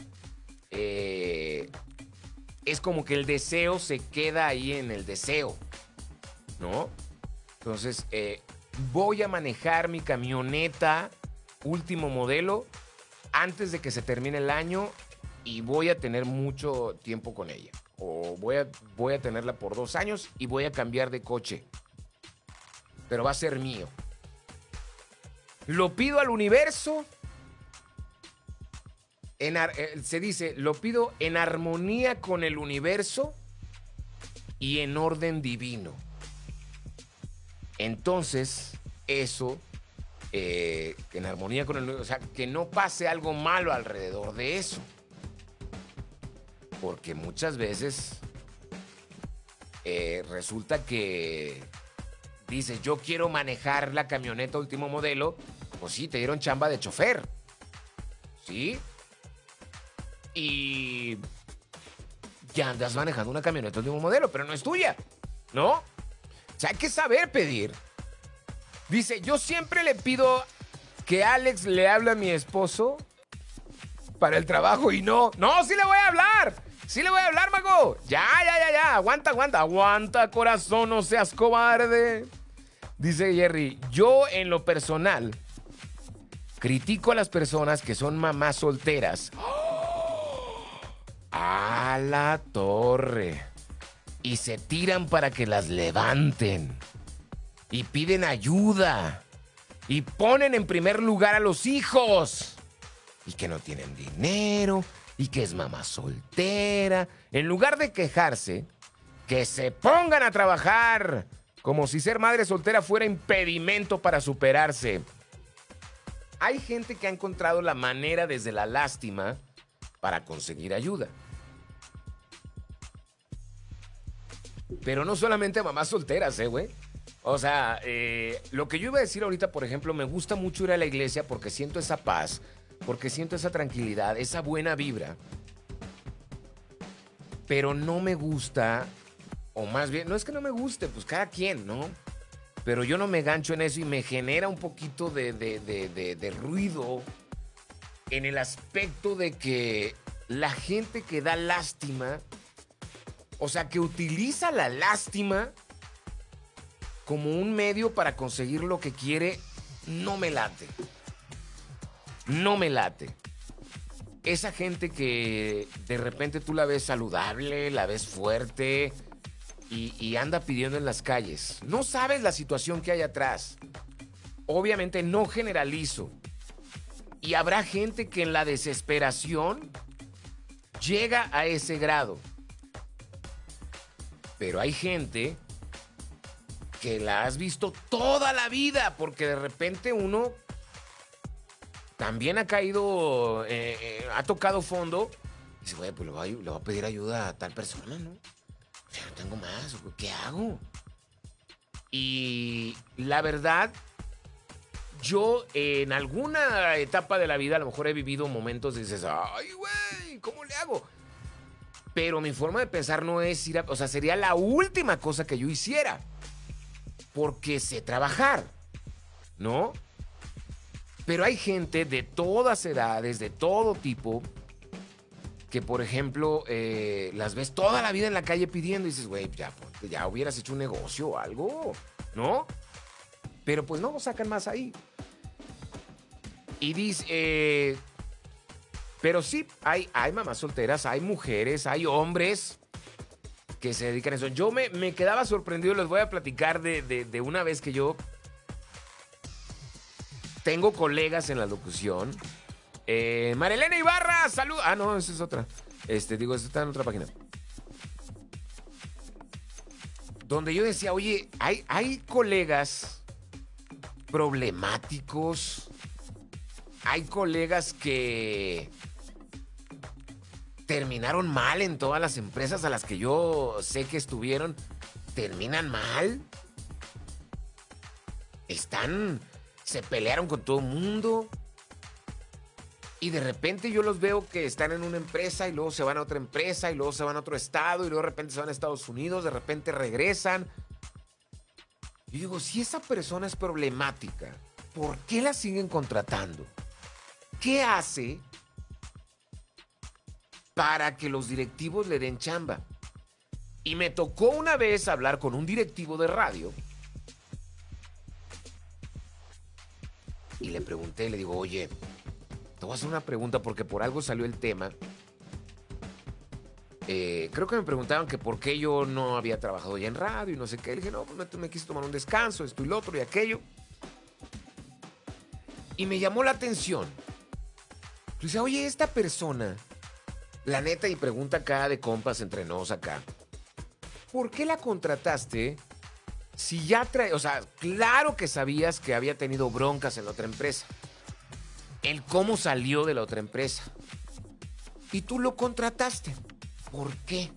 eh, es como que el deseo se queda ahí en el deseo, ¿no? Entonces, eh, voy a manejar mi camioneta último modelo antes de que se termine el año y voy a tener mucho tiempo con ella. O voy a, voy a tenerla por dos años y voy a cambiar de coche. Pero va a ser mío. Lo pido al universo. En, eh, se dice, lo pido en armonía con el universo y en orden divino. Entonces, eso, eh, en armonía con el universo, o sea, que no pase algo malo alrededor de eso. Porque muchas veces eh, resulta que dices, yo quiero manejar la camioneta último modelo. Pues sí, te dieron chamba de chofer. ¿Sí? Y ya andas manejando una camioneta último modelo, pero no es tuya, ¿no? O sea, hay que saber pedir. Dice, yo siempre le pido que Alex le hable a mi esposo para el trabajo y no. No, sí le voy a hablar. Sí le voy a hablar, mago. Ya, ya, ya, ya. Aguanta, aguanta. Aguanta, corazón, no seas cobarde. Dice Jerry, yo en lo personal critico a las personas que son mamás solteras. ¡A la torre! Y se tiran para que las levanten. Y piden ayuda. Y ponen en primer lugar a los hijos. Y que no tienen dinero. Y que es mamá soltera. En lugar de quejarse, que se pongan a trabajar. Como si ser madre soltera fuera impedimento para superarse. Hay gente que ha encontrado la manera desde la lástima para conseguir ayuda. Pero no solamente mamás solteras, ¿eh, güey? O sea, eh, lo que yo iba a decir ahorita, por ejemplo, me gusta mucho ir a la iglesia porque siento esa paz, porque siento esa tranquilidad, esa buena vibra. Pero no me gusta, o más bien, no es que no me guste, pues cada quien, ¿no? Pero yo no me gancho en eso y me genera un poquito de, de, de, de, de ruido en el aspecto de que la gente que da lástima, o sea, que utiliza la lástima como un medio para conseguir lo que quiere, no me late. No me late. Esa gente que de repente tú la ves saludable, la ves fuerte y, y anda pidiendo en las calles. No sabes la situación que hay atrás. Obviamente no generalizo. Y habrá gente que en la desesperación llega a ese grado. Pero hay gente que la has visto toda la vida, porque de repente uno también ha caído, eh, eh, ha tocado fondo. Y dice, güey, pues le voy, a, le voy a pedir ayuda a tal persona, ¿no? O sea, no tengo más, ¿qué hago? Y la verdad, yo en alguna etapa de la vida a lo mejor he vivido momentos y dices, ay, güey, ¿cómo le hago? Pero mi forma de pensar no es ir a... O sea, sería la última cosa que yo hiciera. Porque sé trabajar, ¿no? Pero hay gente de todas edades, de todo tipo, que, por ejemplo, eh, las ves toda la vida en la calle pidiendo y dices, güey, ya, ya hubieras hecho un negocio o algo, ¿no? Pero pues no, sacan más ahí. Y dice... Eh, Pero sí, hay, hay mamás solteras, hay mujeres, hay hombres que se dedican a eso. Yo me, me quedaba sorprendido, les voy a platicar de, de, de una vez que yo tengo colegas en la locución. Eh, Marilena Ibarra, salud. Ah, no, esa es otra. Este, digo, esta está en otra página. Donde yo decía, oye, hay, hay colegas problemáticos. Hay colegas que terminaron mal en todas las empresas a las que yo sé que estuvieron. Terminan mal. Están... Se pelearon con todo el mundo. Y de repente yo los veo que están en una empresa y luego se van a otra empresa y luego se van a otro estado y luego de repente se van a Estados Unidos, de repente regresan. Y digo, si esa persona es problemática, ¿por qué la siguen contratando? ¿Qué hace para que los directivos le den chamba? Y me tocó una vez hablar con un directivo de radio. Y le pregunté, le digo, oye, te voy a hacer una pregunta porque por algo salió el tema. Eh, creo que me preguntaban que por qué yo no había trabajado ya en radio y no sé qué. Le dije, no, pues me, me quise tomar un descanso, esto y lo otro y aquello. Y me llamó la atención. Dice, oye, esta persona, la neta, y pregunta acá de compas entre nos acá, ¿por qué la contrataste si ya trae, o sea, claro que sabías que había tenido broncas en la otra empresa, el cómo salió de la otra empresa, y tú lo contrataste, ¿por qué?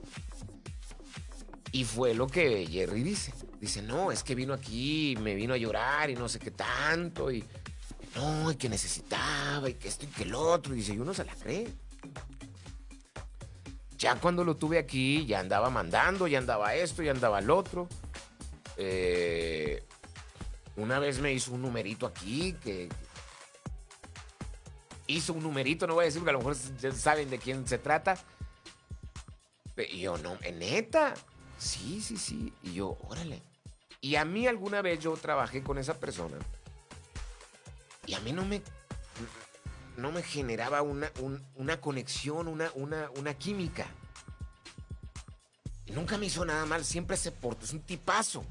Y fue lo que Jerry dice, dice, no, es que vino aquí, me vino a llorar y no sé qué tanto, y no, y que necesitaba, y que esto y que el otro. Y dice, y uno se la cree. Ya cuando lo tuve aquí, ya andaba mandando, ya andaba esto, ya andaba el otro. Eh, una vez me hizo un numerito aquí, que hizo un numerito, no voy a decir, porque a lo mejor ya saben de quién se trata. Y yo, no, neta. Sí, sí, sí. Y yo, órale. Y a mí alguna vez yo trabajé con esa persona. Y a mí no me, no me generaba una, un, una conexión, una, una, una química. Y nunca me hizo nada mal, siempre se portó, es un tipazo.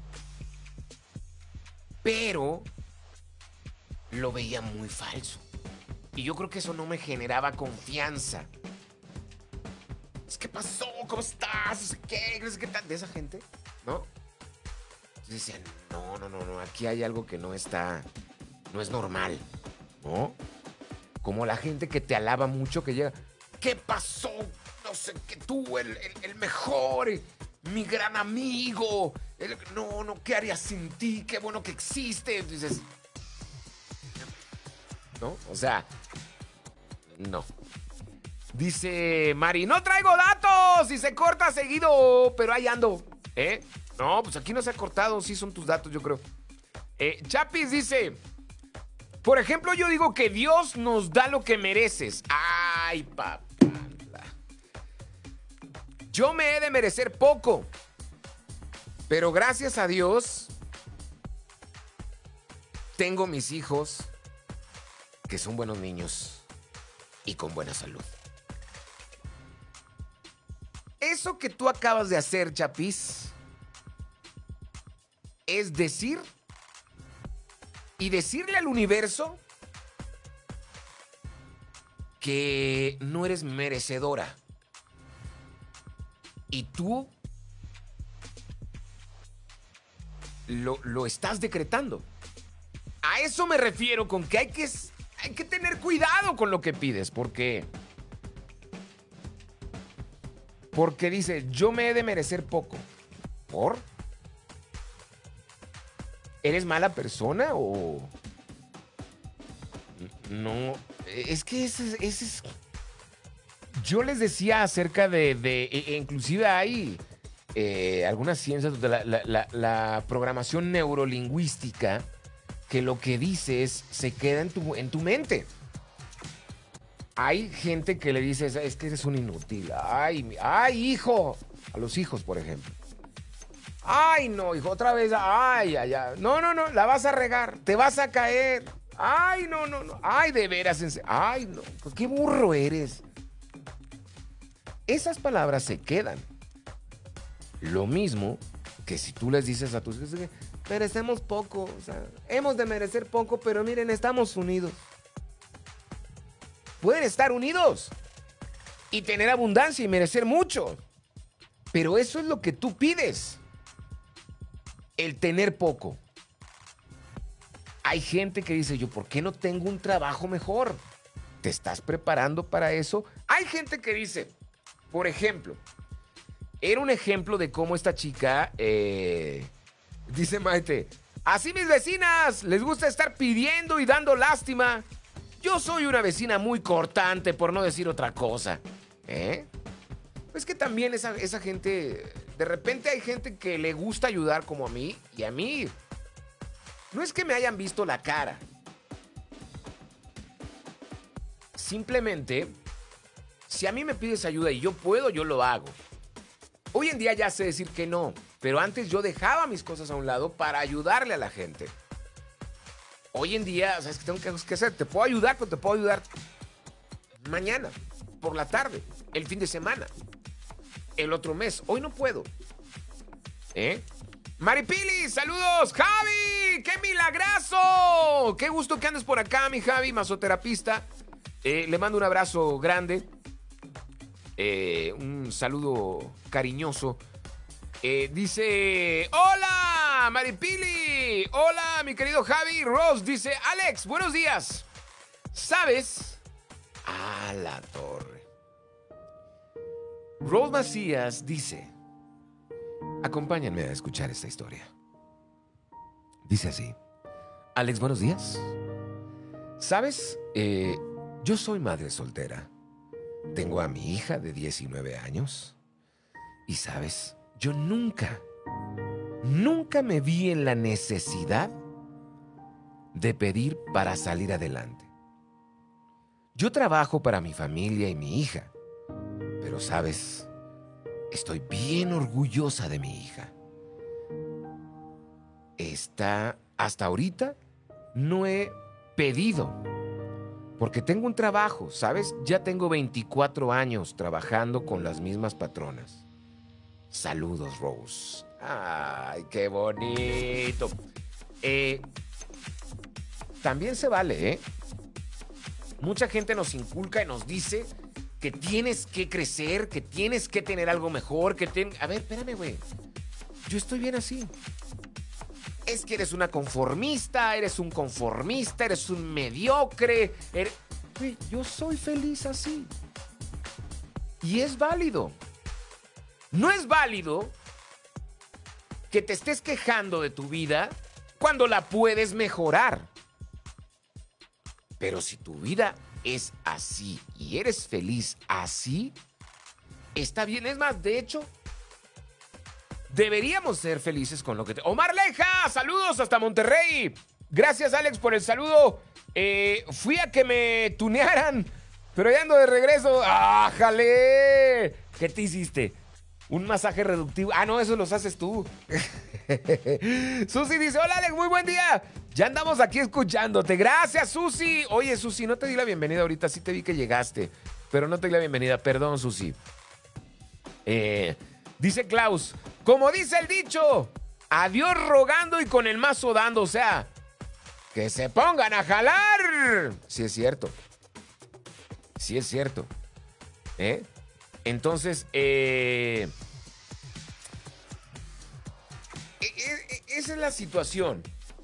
Pero lo veía muy falso. Y yo creo que eso no me generaba confianza. ¿Qué pasó? ¿Cómo estás? ¿Qué? ¿Qué tal? De esa gente, ¿no? Entonces decían, no, no, no, no, aquí hay algo que no está, no es normal, ¿no? Como la gente que te alaba mucho, que llega, ¿qué pasó? No sé, que tú, el, el, el mejor, mi gran amigo, el, no, no, ¿qué harías sin ti? Qué bueno que existe. Dices, ¿no? O sea, no. Dice Mari, no traigo datos y se corta seguido, pero ahí ando, ¿eh? No, pues aquí no se ha cortado, sí son tus datos, yo creo. Eh, Chapis dice, por ejemplo, yo digo que Dios nos da lo que mereces. Ay, papá. Yo me he de merecer poco, pero gracias a Dios tengo mis hijos que son buenos niños y con buena salud. Eso que tú acabas de hacer, Chapis, es decir y decirle al universo que no eres merecedora. Y tú lo, lo estás decretando. A eso me refiero con que hay que, hay que tener cuidado con lo que pides, porque... Porque dice, yo me he de merecer poco. ¿Por? ¿Eres mala persona o...? No, es que ese, ese es... Yo les decía acerca de... de e, inclusive hay eh, algunas ciencias de la, la, la, la programación neurolingüística que lo que dice es, se queda en tu, en tu mente. Hay gente que le dice, es que eres un inútil. Ay, ay, hijo. A los hijos, por ejemplo. Ay, no, hijo, otra vez. Ay, ay, ay. No, no, no, la vas a regar. Te vas a caer. Ay, no, no, no. Ay, de veras. Ay, no. Qué burro eres. Esas palabras se quedan. Lo mismo que si tú les dices a tus hijos, merecemos poco. O sea, hemos de merecer poco, pero miren, estamos unidos. Pueden estar unidos y tener abundancia y merecer mucho. Pero eso es lo que tú pides. El tener poco. Hay gente que dice, yo, ¿por qué no tengo un trabajo mejor? ¿Te estás preparando para eso? Hay gente que dice, por ejemplo, era un ejemplo de cómo esta chica, eh, dice Maite, así mis vecinas les gusta estar pidiendo y dando lástima. Yo soy una vecina muy cortante, por no decir otra cosa. ¿Eh? Es que también esa, esa gente... De repente hay gente que le gusta ayudar como a mí. Y a mí... No es que me hayan visto la cara. Simplemente... Si a mí me pides ayuda y yo puedo, yo lo hago. Hoy en día ya sé decir que no. Pero antes yo dejaba mis cosas a un lado para ayudarle a la gente. Hoy en día, ¿sabes qué tengo que hacer? Te puedo ayudar, pero te puedo ayudar mañana, por la tarde, el fin de semana, el otro mes. Hoy no puedo. ¿Eh? Maripili, saludos. Javi, qué milagrazo. Qué gusto que andes por acá, mi Javi, masoterapista. Eh, le mando un abrazo grande. Eh, un saludo cariñoso. Eh, dice, hola, Maripili. Hola, mi querido Javi. Ross dice, Alex, buenos días. ¿Sabes? A la torre. Rose Macías dice, acompáñenme a escuchar esta historia. Dice así, Alex, buenos días. ¿Sabes? Eh, yo soy madre soltera. Tengo a mi hija de diecinueve años. Y sabes, yo nunca, nunca me vi en la necesidad de pedir para salir adelante. Yo trabajo para mi familia y mi hija, pero sabes, Estoy bien orgullosa de mi hija. Está, hasta ahorita, no he pedido, porque tengo un trabajo, ¿sabes? Ya tengo veinticuatro años trabajando con las mismas patronas. Saludos, Rose. Ay, qué bonito. Eh, también se vale, ¿eh? Mucha gente nos inculca y nos dice que tienes que crecer, que tienes que tener algo mejor, que ten... A ver, espérame, güey. Yo estoy bien así. Es que eres una conformista, eres un conformista, eres un mediocre. Eres... Güey, yo soy feliz así. Y es válido. No es válido que te estés quejando de tu vida cuando la puedes mejorar. Pero si tu vida es así y eres feliz así, está bien. Es más, de hecho, deberíamos ser felices con lo que te... Omar Leja, saludos hasta Monterrey. Gracias, Alex, por el saludo. Eh, fui a que me tunearan, pero ya ando de regreso. ¡Ájale! ¿Qué te hiciste? Un masaje reductivo. Ah, no, eso los haces tú. Susi dice, hola, Alex, muy buen día. Ya andamos aquí escuchándote. Gracias, Susi. Oye, Susi, no te di la bienvenida ahorita. Sí te vi que llegaste, pero no te di la bienvenida. Perdón, Susi. Eh, dice Klaus, como dice el dicho, a Dios rogando y con el mazo dando. O sea, que se pongan a jalar. Sí es cierto. Sí es cierto. ¿Eh? Entonces, eh, esa es la situación.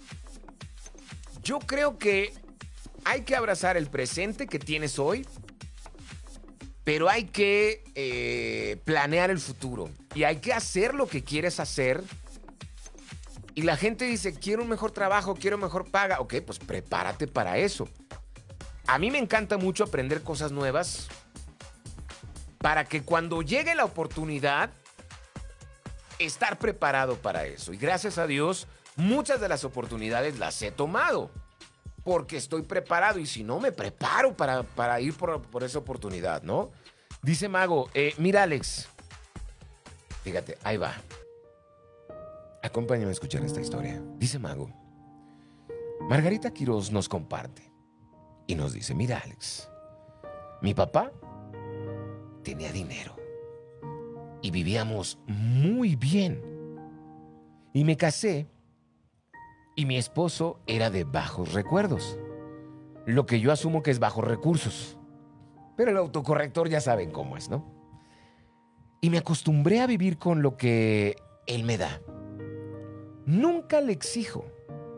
Yo creo que hay que abrazar el presente que tienes hoy, pero hay que eh, planear el futuro y hay que hacer lo que quieres hacer. Y la gente dice, quiero un mejor trabajo, quiero mejor paga. Ok, pues prepárate para eso. A mí me encanta mucho aprender cosas nuevas, para que cuando llegue la oportunidad, estar preparado para eso. Y gracias a Dios, muchas de las oportunidades las he tomado, porque estoy preparado. Y si no, me preparo para, para ir por, por esa oportunidad, ¿no? Dice Mago, eh, mira, Alex, fíjate, ahí va. Acompáñame a escuchar esta historia. Dice Mago, Margarita Quiroz nos comparte y nos dice, mira, Alex, mi papá tenía dinero y vivíamos muy bien. Y me casé y mi esposo era de bajos recuerdos, lo que yo asumo que es bajos recursos. Pero el autocorrector ya saben cómo es, ¿no? Y me acostumbré a vivir con lo que él me da. Nunca le exijo.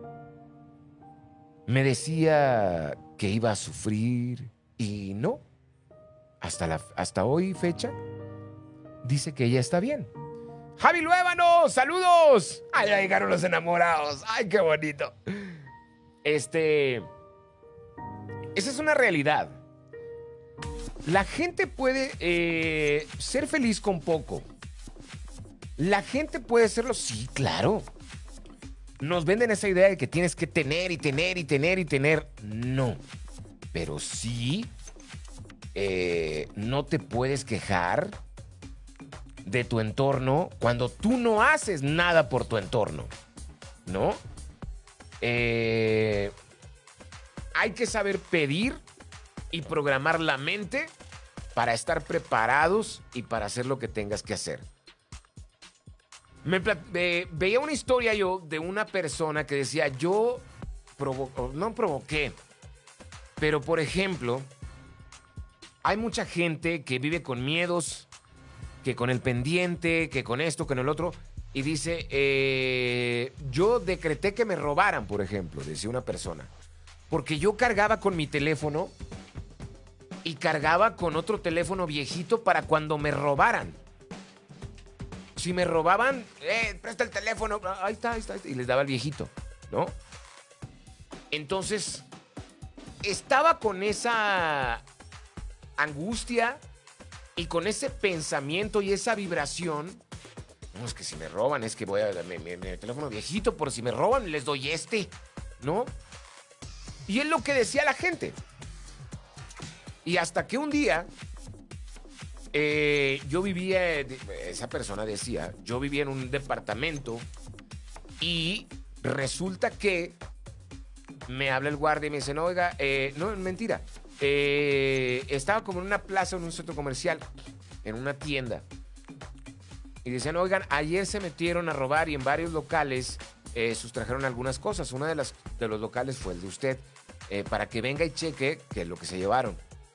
Me decía que iba a sufrir y no. Hasta, la, hasta hoy fecha, dice que ella está bien. Javi Luébano, saludos. Ay, ya llegaron los enamorados. Ay, qué bonito. Este, esa es una realidad. La gente puede eh, ser feliz con poco. La gente puede serlo, sí, claro. Nos venden esa idea de que tienes que tener y tener y tener y tener. No, pero sí. Eh, no te puedes quejar de tu entorno cuando tú no haces nada por tu entorno, ¿no? Eh, hay que saber pedir y programar la mente para estar preparados y para hacer lo que tengas que hacer. Me, eh, veía una historia yo de una persona que decía, yo provo- no provoqué, pero por ejemplo, hay mucha gente que vive con miedos, que con el pendiente, que con esto, que con el otro, y dice, eh, yo decreté que me robaran, por ejemplo, decía una persona, porque yo cargaba con mi teléfono y cargaba con otro teléfono viejito para cuando me robaran. Si me robaban, eh, presta el teléfono, ahí está, ahí está, ahí está, y les daba el viejito, ¿no? Entonces, estaba con esa angustia y con ese pensamiento y esa vibración. No, es que si me roban, es que voy a mi, mi, mi teléfono viejito, por si me roban, les doy este, ¿no? Y es lo que decía la gente. Y hasta que un día Eh, yo vivía, esa persona decía, yo vivía en un departamento y resulta que me habla el guardia y me dice, no, oiga, eh, no, mentira. Eh, estaba como en una plaza, en un centro comercial, en una tienda. Y decían, oigan, ayer se metieron a robar y en varios locales eh, sustrajeron algunas cosas. Una de, las, de los locales fue el de usted, eh, para que venga y cheque qué es lo que se llevaron.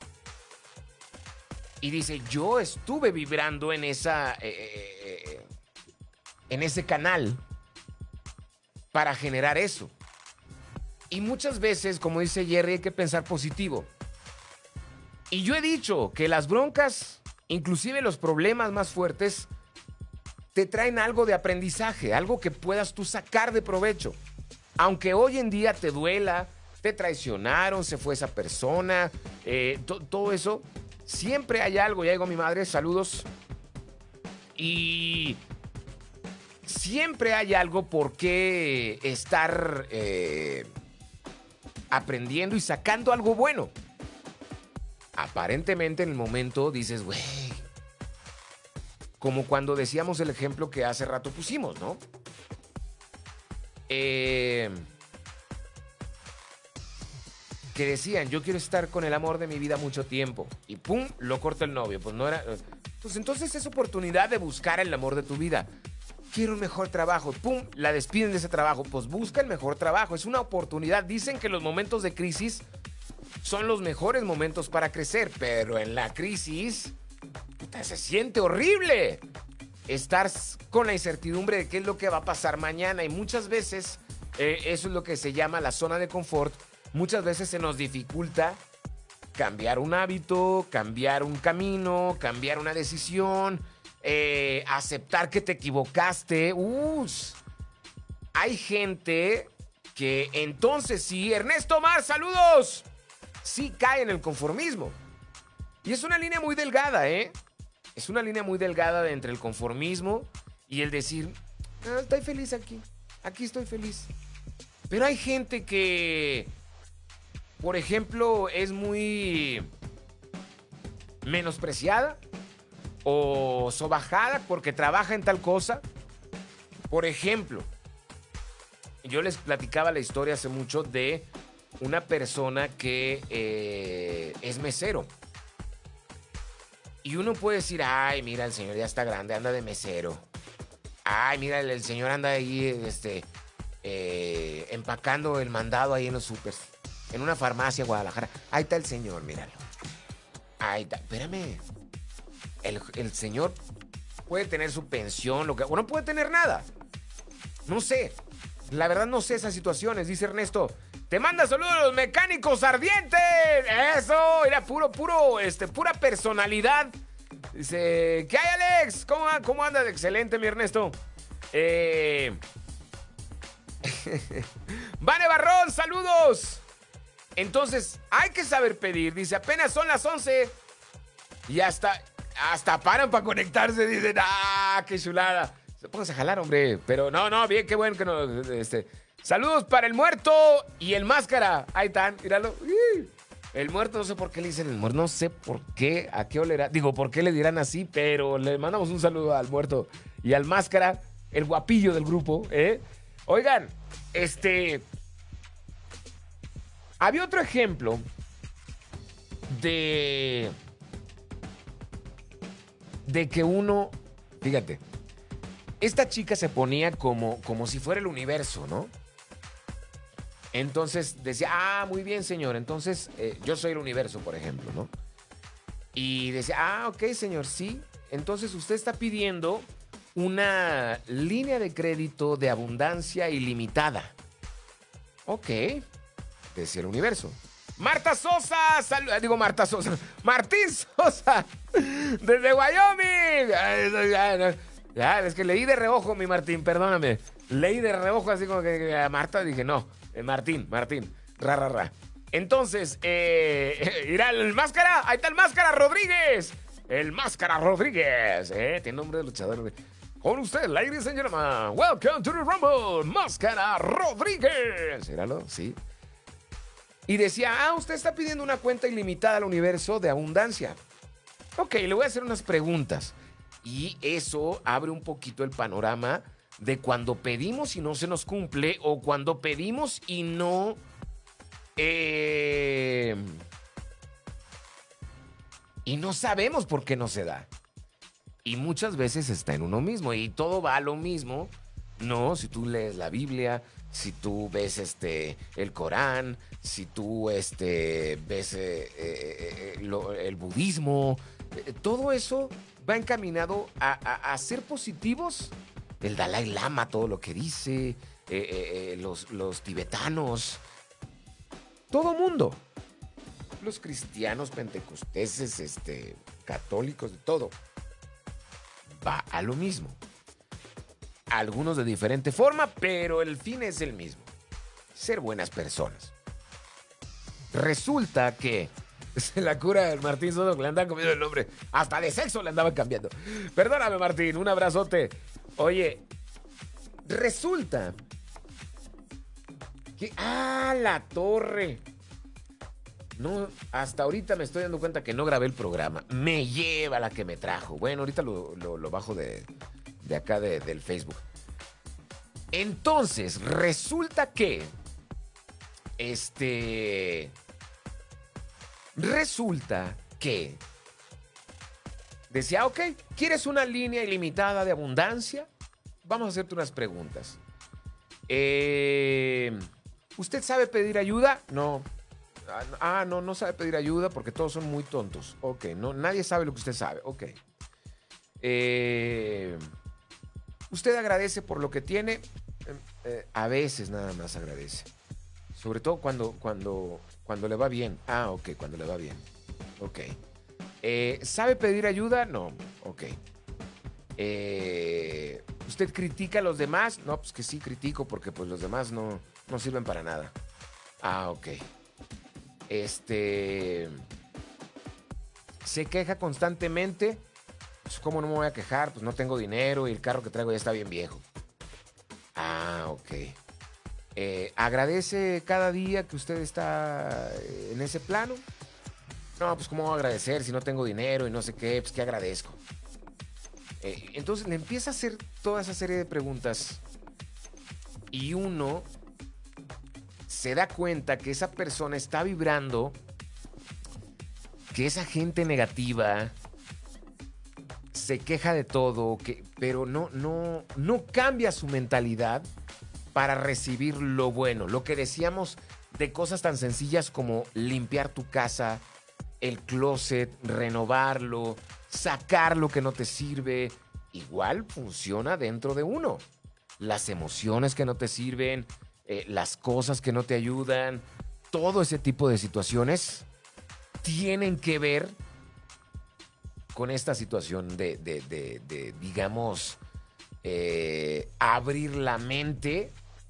Y dice, yo estuve vibrando en esa, eh, eh, en ese canal para generar eso. Y muchas veces, como dice Jerry, hay que pensar positivo. Y yo he dicho que las broncas, inclusive los problemas más fuertes, te traen algo de aprendizaje, algo que puedas tú sacar de provecho. Aunque hoy en día te duela, te traicionaron, se fue esa persona, eh, to- todo eso, siempre hay algo. Ya llegó mi madre, saludos. Y siempre hay algo por qué estar eh, aprendiendo y sacando algo bueno. Aparentemente en el momento dices, güey, como cuando decíamos el ejemplo que hace rato pusimos, ¿no? Eh, que decían, yo quiero estar con el amor de mi vida mucho tiempo. Y pum, lo corta el novio. Pues no era. Pues entonces es oportunidad de buscar el amor de tu vida. Quiero un mejor trabajo. Pum, la despiden de ese trabajo. Pues busca el mejor trabajo. Es una oportunidad. Dicen que los momentos de crisis son los mejores momentos para crecer. Pero en la crisis, puta, se siente horrible estar con la incertidumbre de qué es lo que va a pasar mañana. Y muchas veces, eh, eso es lo que se llama la zona de confort. Muchas veces se nos dificulta cambiar un hábito, cambiar un camino, cambiar una decisión, eh, aceptar que te equivocaste. Us. Hay gente que entonces sí, Ernesto Mar, saludos, sí cae en el conformismo. Y es una línea muy delgada, ¿eh? Es una línea muy delgada de entre el conformismo y el decir, ah, estoy feliz aquí, aquí estoy feliz. Pero hay gente que, por ejemplo, es muy menospreciada o sobajada porque trabaja en tal cosa. Por ejemplo, yo les platicaba la historia hace mucho de una persona que eh, es mesero. Y uno puede decir, ay, mira, el señor ya está grande, anda de mesero. Ay, mira, el, el señor anda ahí este, eh, empacando el mandado ahí en los supers. En una farmacia, Guadalajara. Ahí está el señor, míralo. Ahí está. Espérame. El, el señor puede tener su pensión, lo que, o no puede tener nada. No sé. La verdad no sé esas situaciones, dice Ernesto. Te manda saludos a los mecánicos ardientes. Eso, era puro, puro, este, pura personalidad. Dice, ¿qué hay, Alex? ¿Cómo, cómo andas? Excelente, mi Ernesto. Eh... Vane Barrón, saludos. Entonces, hay que saber pedir. Dice, apenas son las once. Y hasta, hasta paran para conectarse. Dicen, ah, qué chulada. Se pónganse a jalar, hombre. Pero no, no, bien, qué bueno que no. Este, saludos para el muerto y el máscara. Ahí están, míralo. El muerto, no sé por qué le dicen el muerto. No sé por qué, a qué olerá. Digo, por qué le dirán así, pero le mandamos un saludo al muerto y al máscara, el guapillo del grupo, ¿eh? Oigan, este. Había otro ejemplo de. De que uno. Fíjate. Esta chica se ponía como, como si fuera el universo, ¿no? Entonces decía, ah, muy bien, señor. Entonces, eh, yo soy el universo, por ejemplo, ¿no? Y decía, ah, ok, señor, sí. Entonces usted está pidiendo una línea de crédito de abundancia ilimitada. Ok, decía el universo. Marta Sosa, sal- digo Marta Sosa, Martín Sosa, desde Wyoming. Ay, ya, es que leí de reojo, mi Martín, perdóname. Leí de reojo así como que a Marta dije, no, eh, Martín, Martín, ra, ra, ra. Entonces, eh, irá el Máscara, ahí está el Máscara Rodríguez. El Máscara Rodríguez, eh, tiene nombre de luchador. Con usted, ladies and gentlemen, welcome to the Rumble, Máscara Rodríguez. ¿Éralo? Sí. Y decía, ah, usted está pidiendo una cuenta ilimitada al universo de abundancia. Ok, le voy a hacer unas preguntas. Y eso abre un poquito el panorama de cuando pedimos y no se nos cumple, o cuando pedimos y no... eh, y no sabemos por qué no se da. Y muchas veces está en uno mismo y todo va a lo mismo, ¿no? Si tú lees la Biblia, si tú ves este, el Corán, si tú este, ves eh, eh, eh, lo- el budismo, eh, todo eso va encaminado a, a- a ser positivos. El Dalai Lama, todo lo que dice, eh, eh, eh, los, los tibetanos, todo mundo. Los cristianos, pentecosteses, este, católicos, de todo. Va a lo mismo. Algunos de diferente forma, pero el fin es el mismo. Ser buenas personas. Resulta que la cura del Martín Soto, que le andan comiendo el nombre. Hasta de sexo le andaban cambiando. Perdóname, Martín, un abrazote. Oye, resulta que... ¡Ah, la torre! No, hasta ahorita me estoy dando cuenta que no grabé el programa. Me lleva la que me trajo. Bueno, ahorita lo, lo- lo bajo de, de acá de- del Facebook. Entonces, resulta que... Este... Resulta que... Decía, ok, ¿quieres una línea ilimitada de abundancia? Vamos a hacerte unas preguntas. Eh, ¿Usted sabe pedir ayuda? No. Ah, no, no sabe pedir ayuda porque todos son muy tontos. Ok, no, nadie sabe lo que usted sabe. Ok. Eh, ¿Usted agradece por lo que tiene? Eh, eh, a veces nada más agradece. Sobre todo cuando, cuando, cuando le va bien. Ah, ok, cuando le va bien. Ok. Eh, ¿Sabe pedir ayuda? No. Ok. Eh, ¿Usted critica a los demás? No, pues que sí critico porque pues los demás no, no sirven para nada. Ah, ok. Este... Se queja constantemente. Pues, ¿cómo no me voy a quejar? Pues no tengo dinero y el carro que traigo ya está bien viejo. Ah, ok. Eh, ¿agradece cada día que usted está eh, en ese plano? No, pues ¿cómo voy a agradecer si no tengo dinero y no sé qué? Pues ¿qué agradezco? Eh, entonces le empieza a hacer toda esa serie de preguntas y uno se da cuenta que esa persona está vibrando, que esa gente negativa se queja de todo, que, pero no, no, no cambia su mentalidad para recibir lo bueno. Lo que decíamos de cosas tan sencillas como limpiar tu casa, el closet, renovarlo, sacar lo que no te sirve, igual funciona dentro de uno. Las emociones que no te sirven, eh, las cosas que no te ayudan, todo ese tipo de situaciones tienen que ver con esta situación de, de, de, de digamos, eh, abrir la mente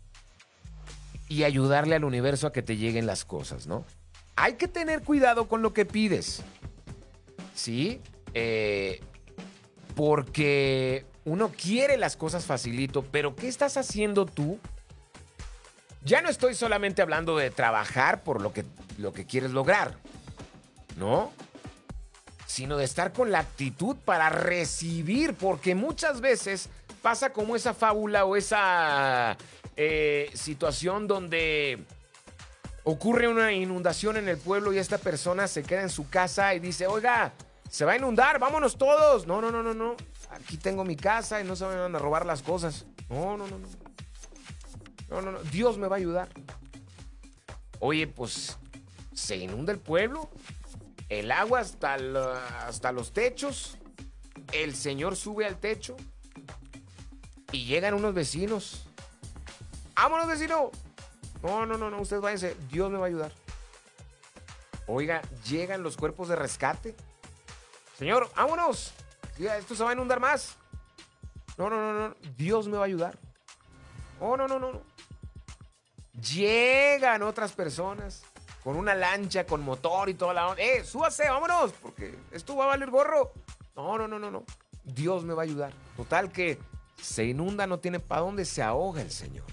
y ayudarle al universo a que te lleguen las cosas, ¿no? Hay que tener cuidado con lo que pides, ¿sí? Eh, porque uno quiere las cosas facilito, pero ¿qué estás haciendo tú? Ya no estoy solamente hablando de trabajar por lo que, lo que quieres lograr, ¿no? Sino de estar con la actitud para recibir, porque muchas veces pasa como esa fábula o esa eh, situación donde ocurre una inundación en el pueblo y esta persona se queda en su casa y dice, oiga, se va a inundar, vámonos todos. No, no, no, no, no. Aquí tengo mi casa y no se van a robar las cosas. No, no, no, no. No, no, no. Dios me va a ayudar. Oye, pues se inunda el pueblo, el agua hasta, la- hasta los techos, el señor sube al techo y llegan unos vecinos. ¡Vámonos, vecino! No, no, no, no, ustedes váyanse, Dios me va a ayudar. Oiga, llegan los cuerpos de rescate. Señor, vámonos. Ya, esto se va a inundar más. No, no, no, no, Dios me va a ayudar. Oh, no, no, no, no. Llegan otras personas con una lancha, con motor y toda la onda. ¡Eh, súbase, vámonos! Porque esto va a valer gorro. No, no, no, no, no. Dios me va a ayudar. Total que se inunda, no tiene para dónde, se ahoga el Señor.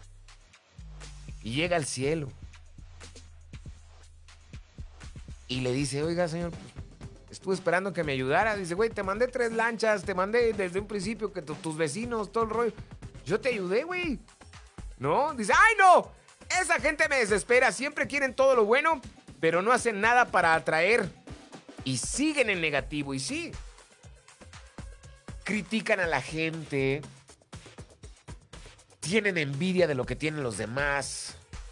Y llega al cielo. Y le dice, oiga, Señor, pues, Estuve esperando que me ayudara. Dice, güey, te mandé tres lanchas, te mandé desde un principio que tu- tus vecinos, todo el rollo. Yo te ayudé, güey. ¿No? Dice, ¡ay, no! Esa gente me desespera. Siempre quieren todo lo bueno, pero no hacen nada para atraer. Y siguen en negativo. Y sí, critican a la gente. Tienen envidia de lo que tienen los demás.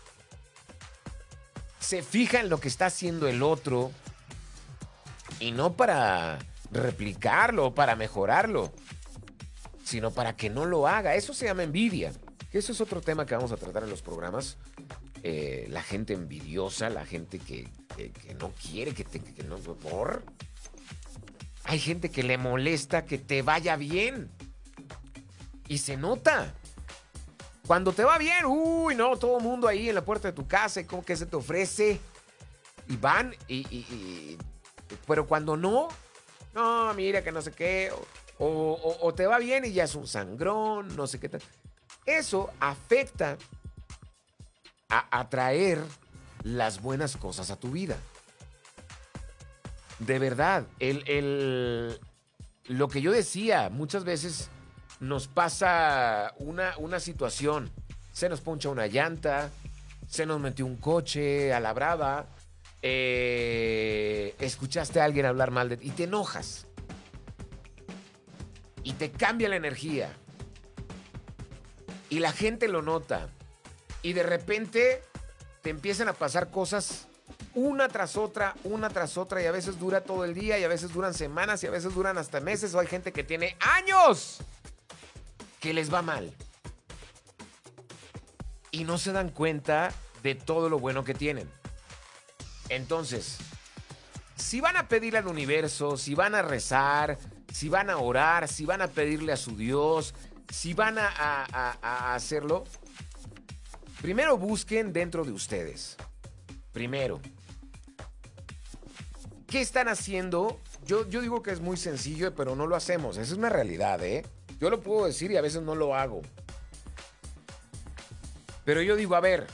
Se fijan en lo que está haciendo el otro. Y no para replicarlo o para mejorarlo, sino para que no lo haga. Eso se llama envidia. Que eso es otro tema que vamos a tratar en los programas. Eh, la gente envidiosa, la gente que, que, que no quiere, que, te, que no... ¿Por? Hay gente que le molesta que te vaya bien. Y se nota. Cuando te va bien, uy, no, todo el mundo ahí en la puerta de tu casa, y cómo que se te ofrece. Y van, y, y, y, pero cuando no, no, mira que no sé qué, o, o, o te va bien y ya es un sangrón, no sé qué tal. Eso afecta a atraer las buenas cosas a tu vida. De verdad, el, el, lo que yo decía, muchas veces nos pasa una, una situación. Se nos poncha una llanta, se nos metió un coche a la brava, eh, escuchaste a alguien hablar mal de ti y te enojas. Y te cambia la energía. Y la gente lo nota. Y de repente te empiezan a pasar cosas una tras otra, una tras otra, y a veces dura todo el día, y a veces duran semanas, y a veces duran hasta meses, o hay gente que tiene años que les va mal. Y no se dan cuenta de todo lo bueno que tienen. Entonces, si van a pedirle al universo, si van a rezar, si van a orar, si van a pedirle a su Dios, si van a, a, a, a hacerlo, primero busquen dentro de ustedes. Primero, ¿qué están haciendo? Yo, yo digo que es muy sencillo, pero no lo hacemos. Esa es una realidad, ¿eh? Yo lo puedo decir y a veces no lo hago. Pero yo digo, a ver,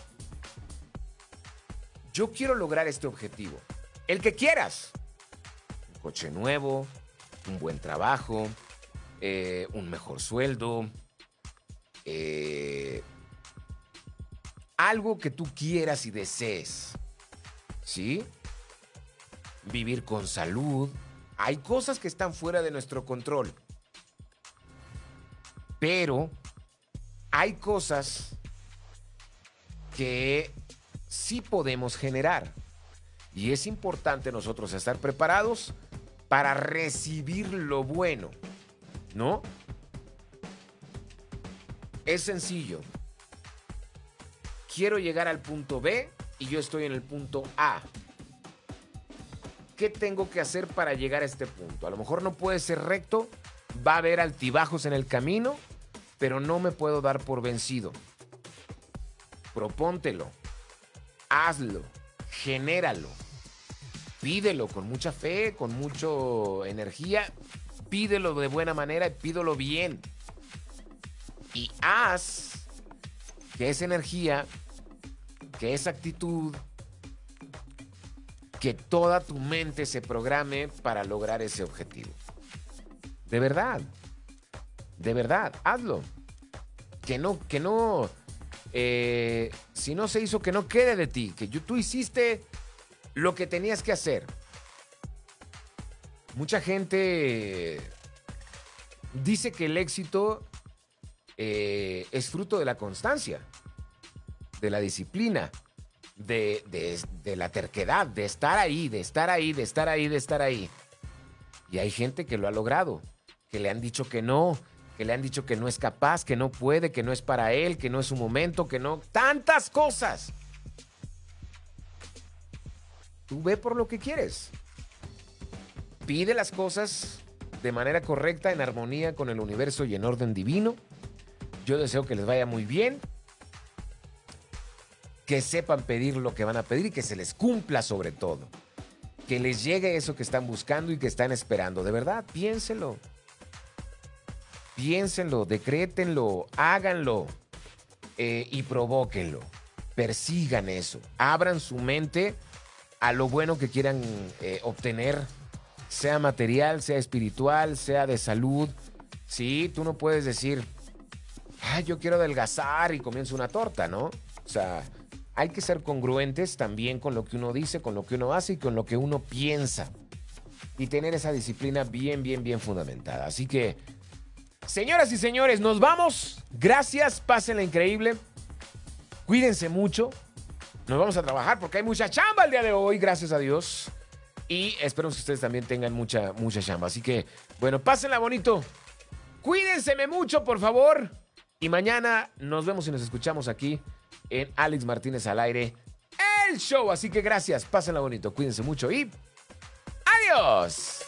yo quiero lograr este objetivo. El que quieras. Un coche nuevo, un buen trabajo, eh, un mejor sueldo, eh, algo que tú quieras y desees. ¿Sí? Vivir con salud. Hay cosas que están fuera de nuestro control. Pero hay cosas que sí podemos generar. Y es importante nosotros estar preparados para recibir lo bueno, ¿no? Es sencillo. Quiero llegar al punto B y yo estoy en el punto A. ¿Qué tengo que hacer para llegar a este punto? A lo mejor no puede ser recto, va a haber altibajos en el camino, pero no me puedo dar por vencido. Propóntelo, hazlo, genéralo, pídelo con mucha fe, con mucha energía, pídelo de buena manera y pídelo bien. Y haz que esa energía, que esa actitud, que toda tu mente se programe para lograr ese objetivo. De verdad, de verdad, hazlo. Que no, que no, eh, si no se hizo, que no quede de ti, que tú hiciste lo que tenías que hacer. Mucha gente dice que el éxito eh, es fruto de la constancia, de la disciplina, de, de, de la terquedad, de estar ahí, de estar ahí, de estar ahí, de estar ahí. Y hay gente que lo ha logrado, que le han dicho que no, que le han dicho que no es capaz, que no puede, que no es para él, que no es su momento, que no... ¡Tantas cosas! Tú ve por lo que quieres. Pide las cosas de manera correcta, en armonía con el universo y en orden divino. Yo deseo que les vaya muy bien, que sepan pedir lo que van a pedir y que se les cumpla sobre todo. Que les llegue eso que están buscando y que están esperando. De verdad, piénsenlo. Piénsenlo, decrétenlo, háganlo eh, y provóquenlo. Persigan eso. Abran su mente a lo bueno que quieran eh, obtener. sea material, sea espiritual, sea de salud. Sí, tú no puedes decir, ay, yo quiero adelgazar y comienzo una torta, ¿no? O sea, hay que ser congruentes también con lo que uno dice, con lo que uno hace y con lo que uno piensa. Y tener esa disciplina bien, bien, bien fundamentada. Así que, señoras y señores, nos vamos. Gracias, pásenla increíble. Cuídense mucho. Nos vamos a trabajar porque hay mucha chamba el día de hoy, gracias a Dios. Y espero que ustedes también tengan mucha, mucha chamba. Así que, bueno, pásenla bonito. Cuídense mucho, por favor. Y mañana nos vemos y nos escuchamos aquí en Alex Martínez al Aire, el show. Así que gracias, pásenla bonito, cuídense mucho y ¡adiós!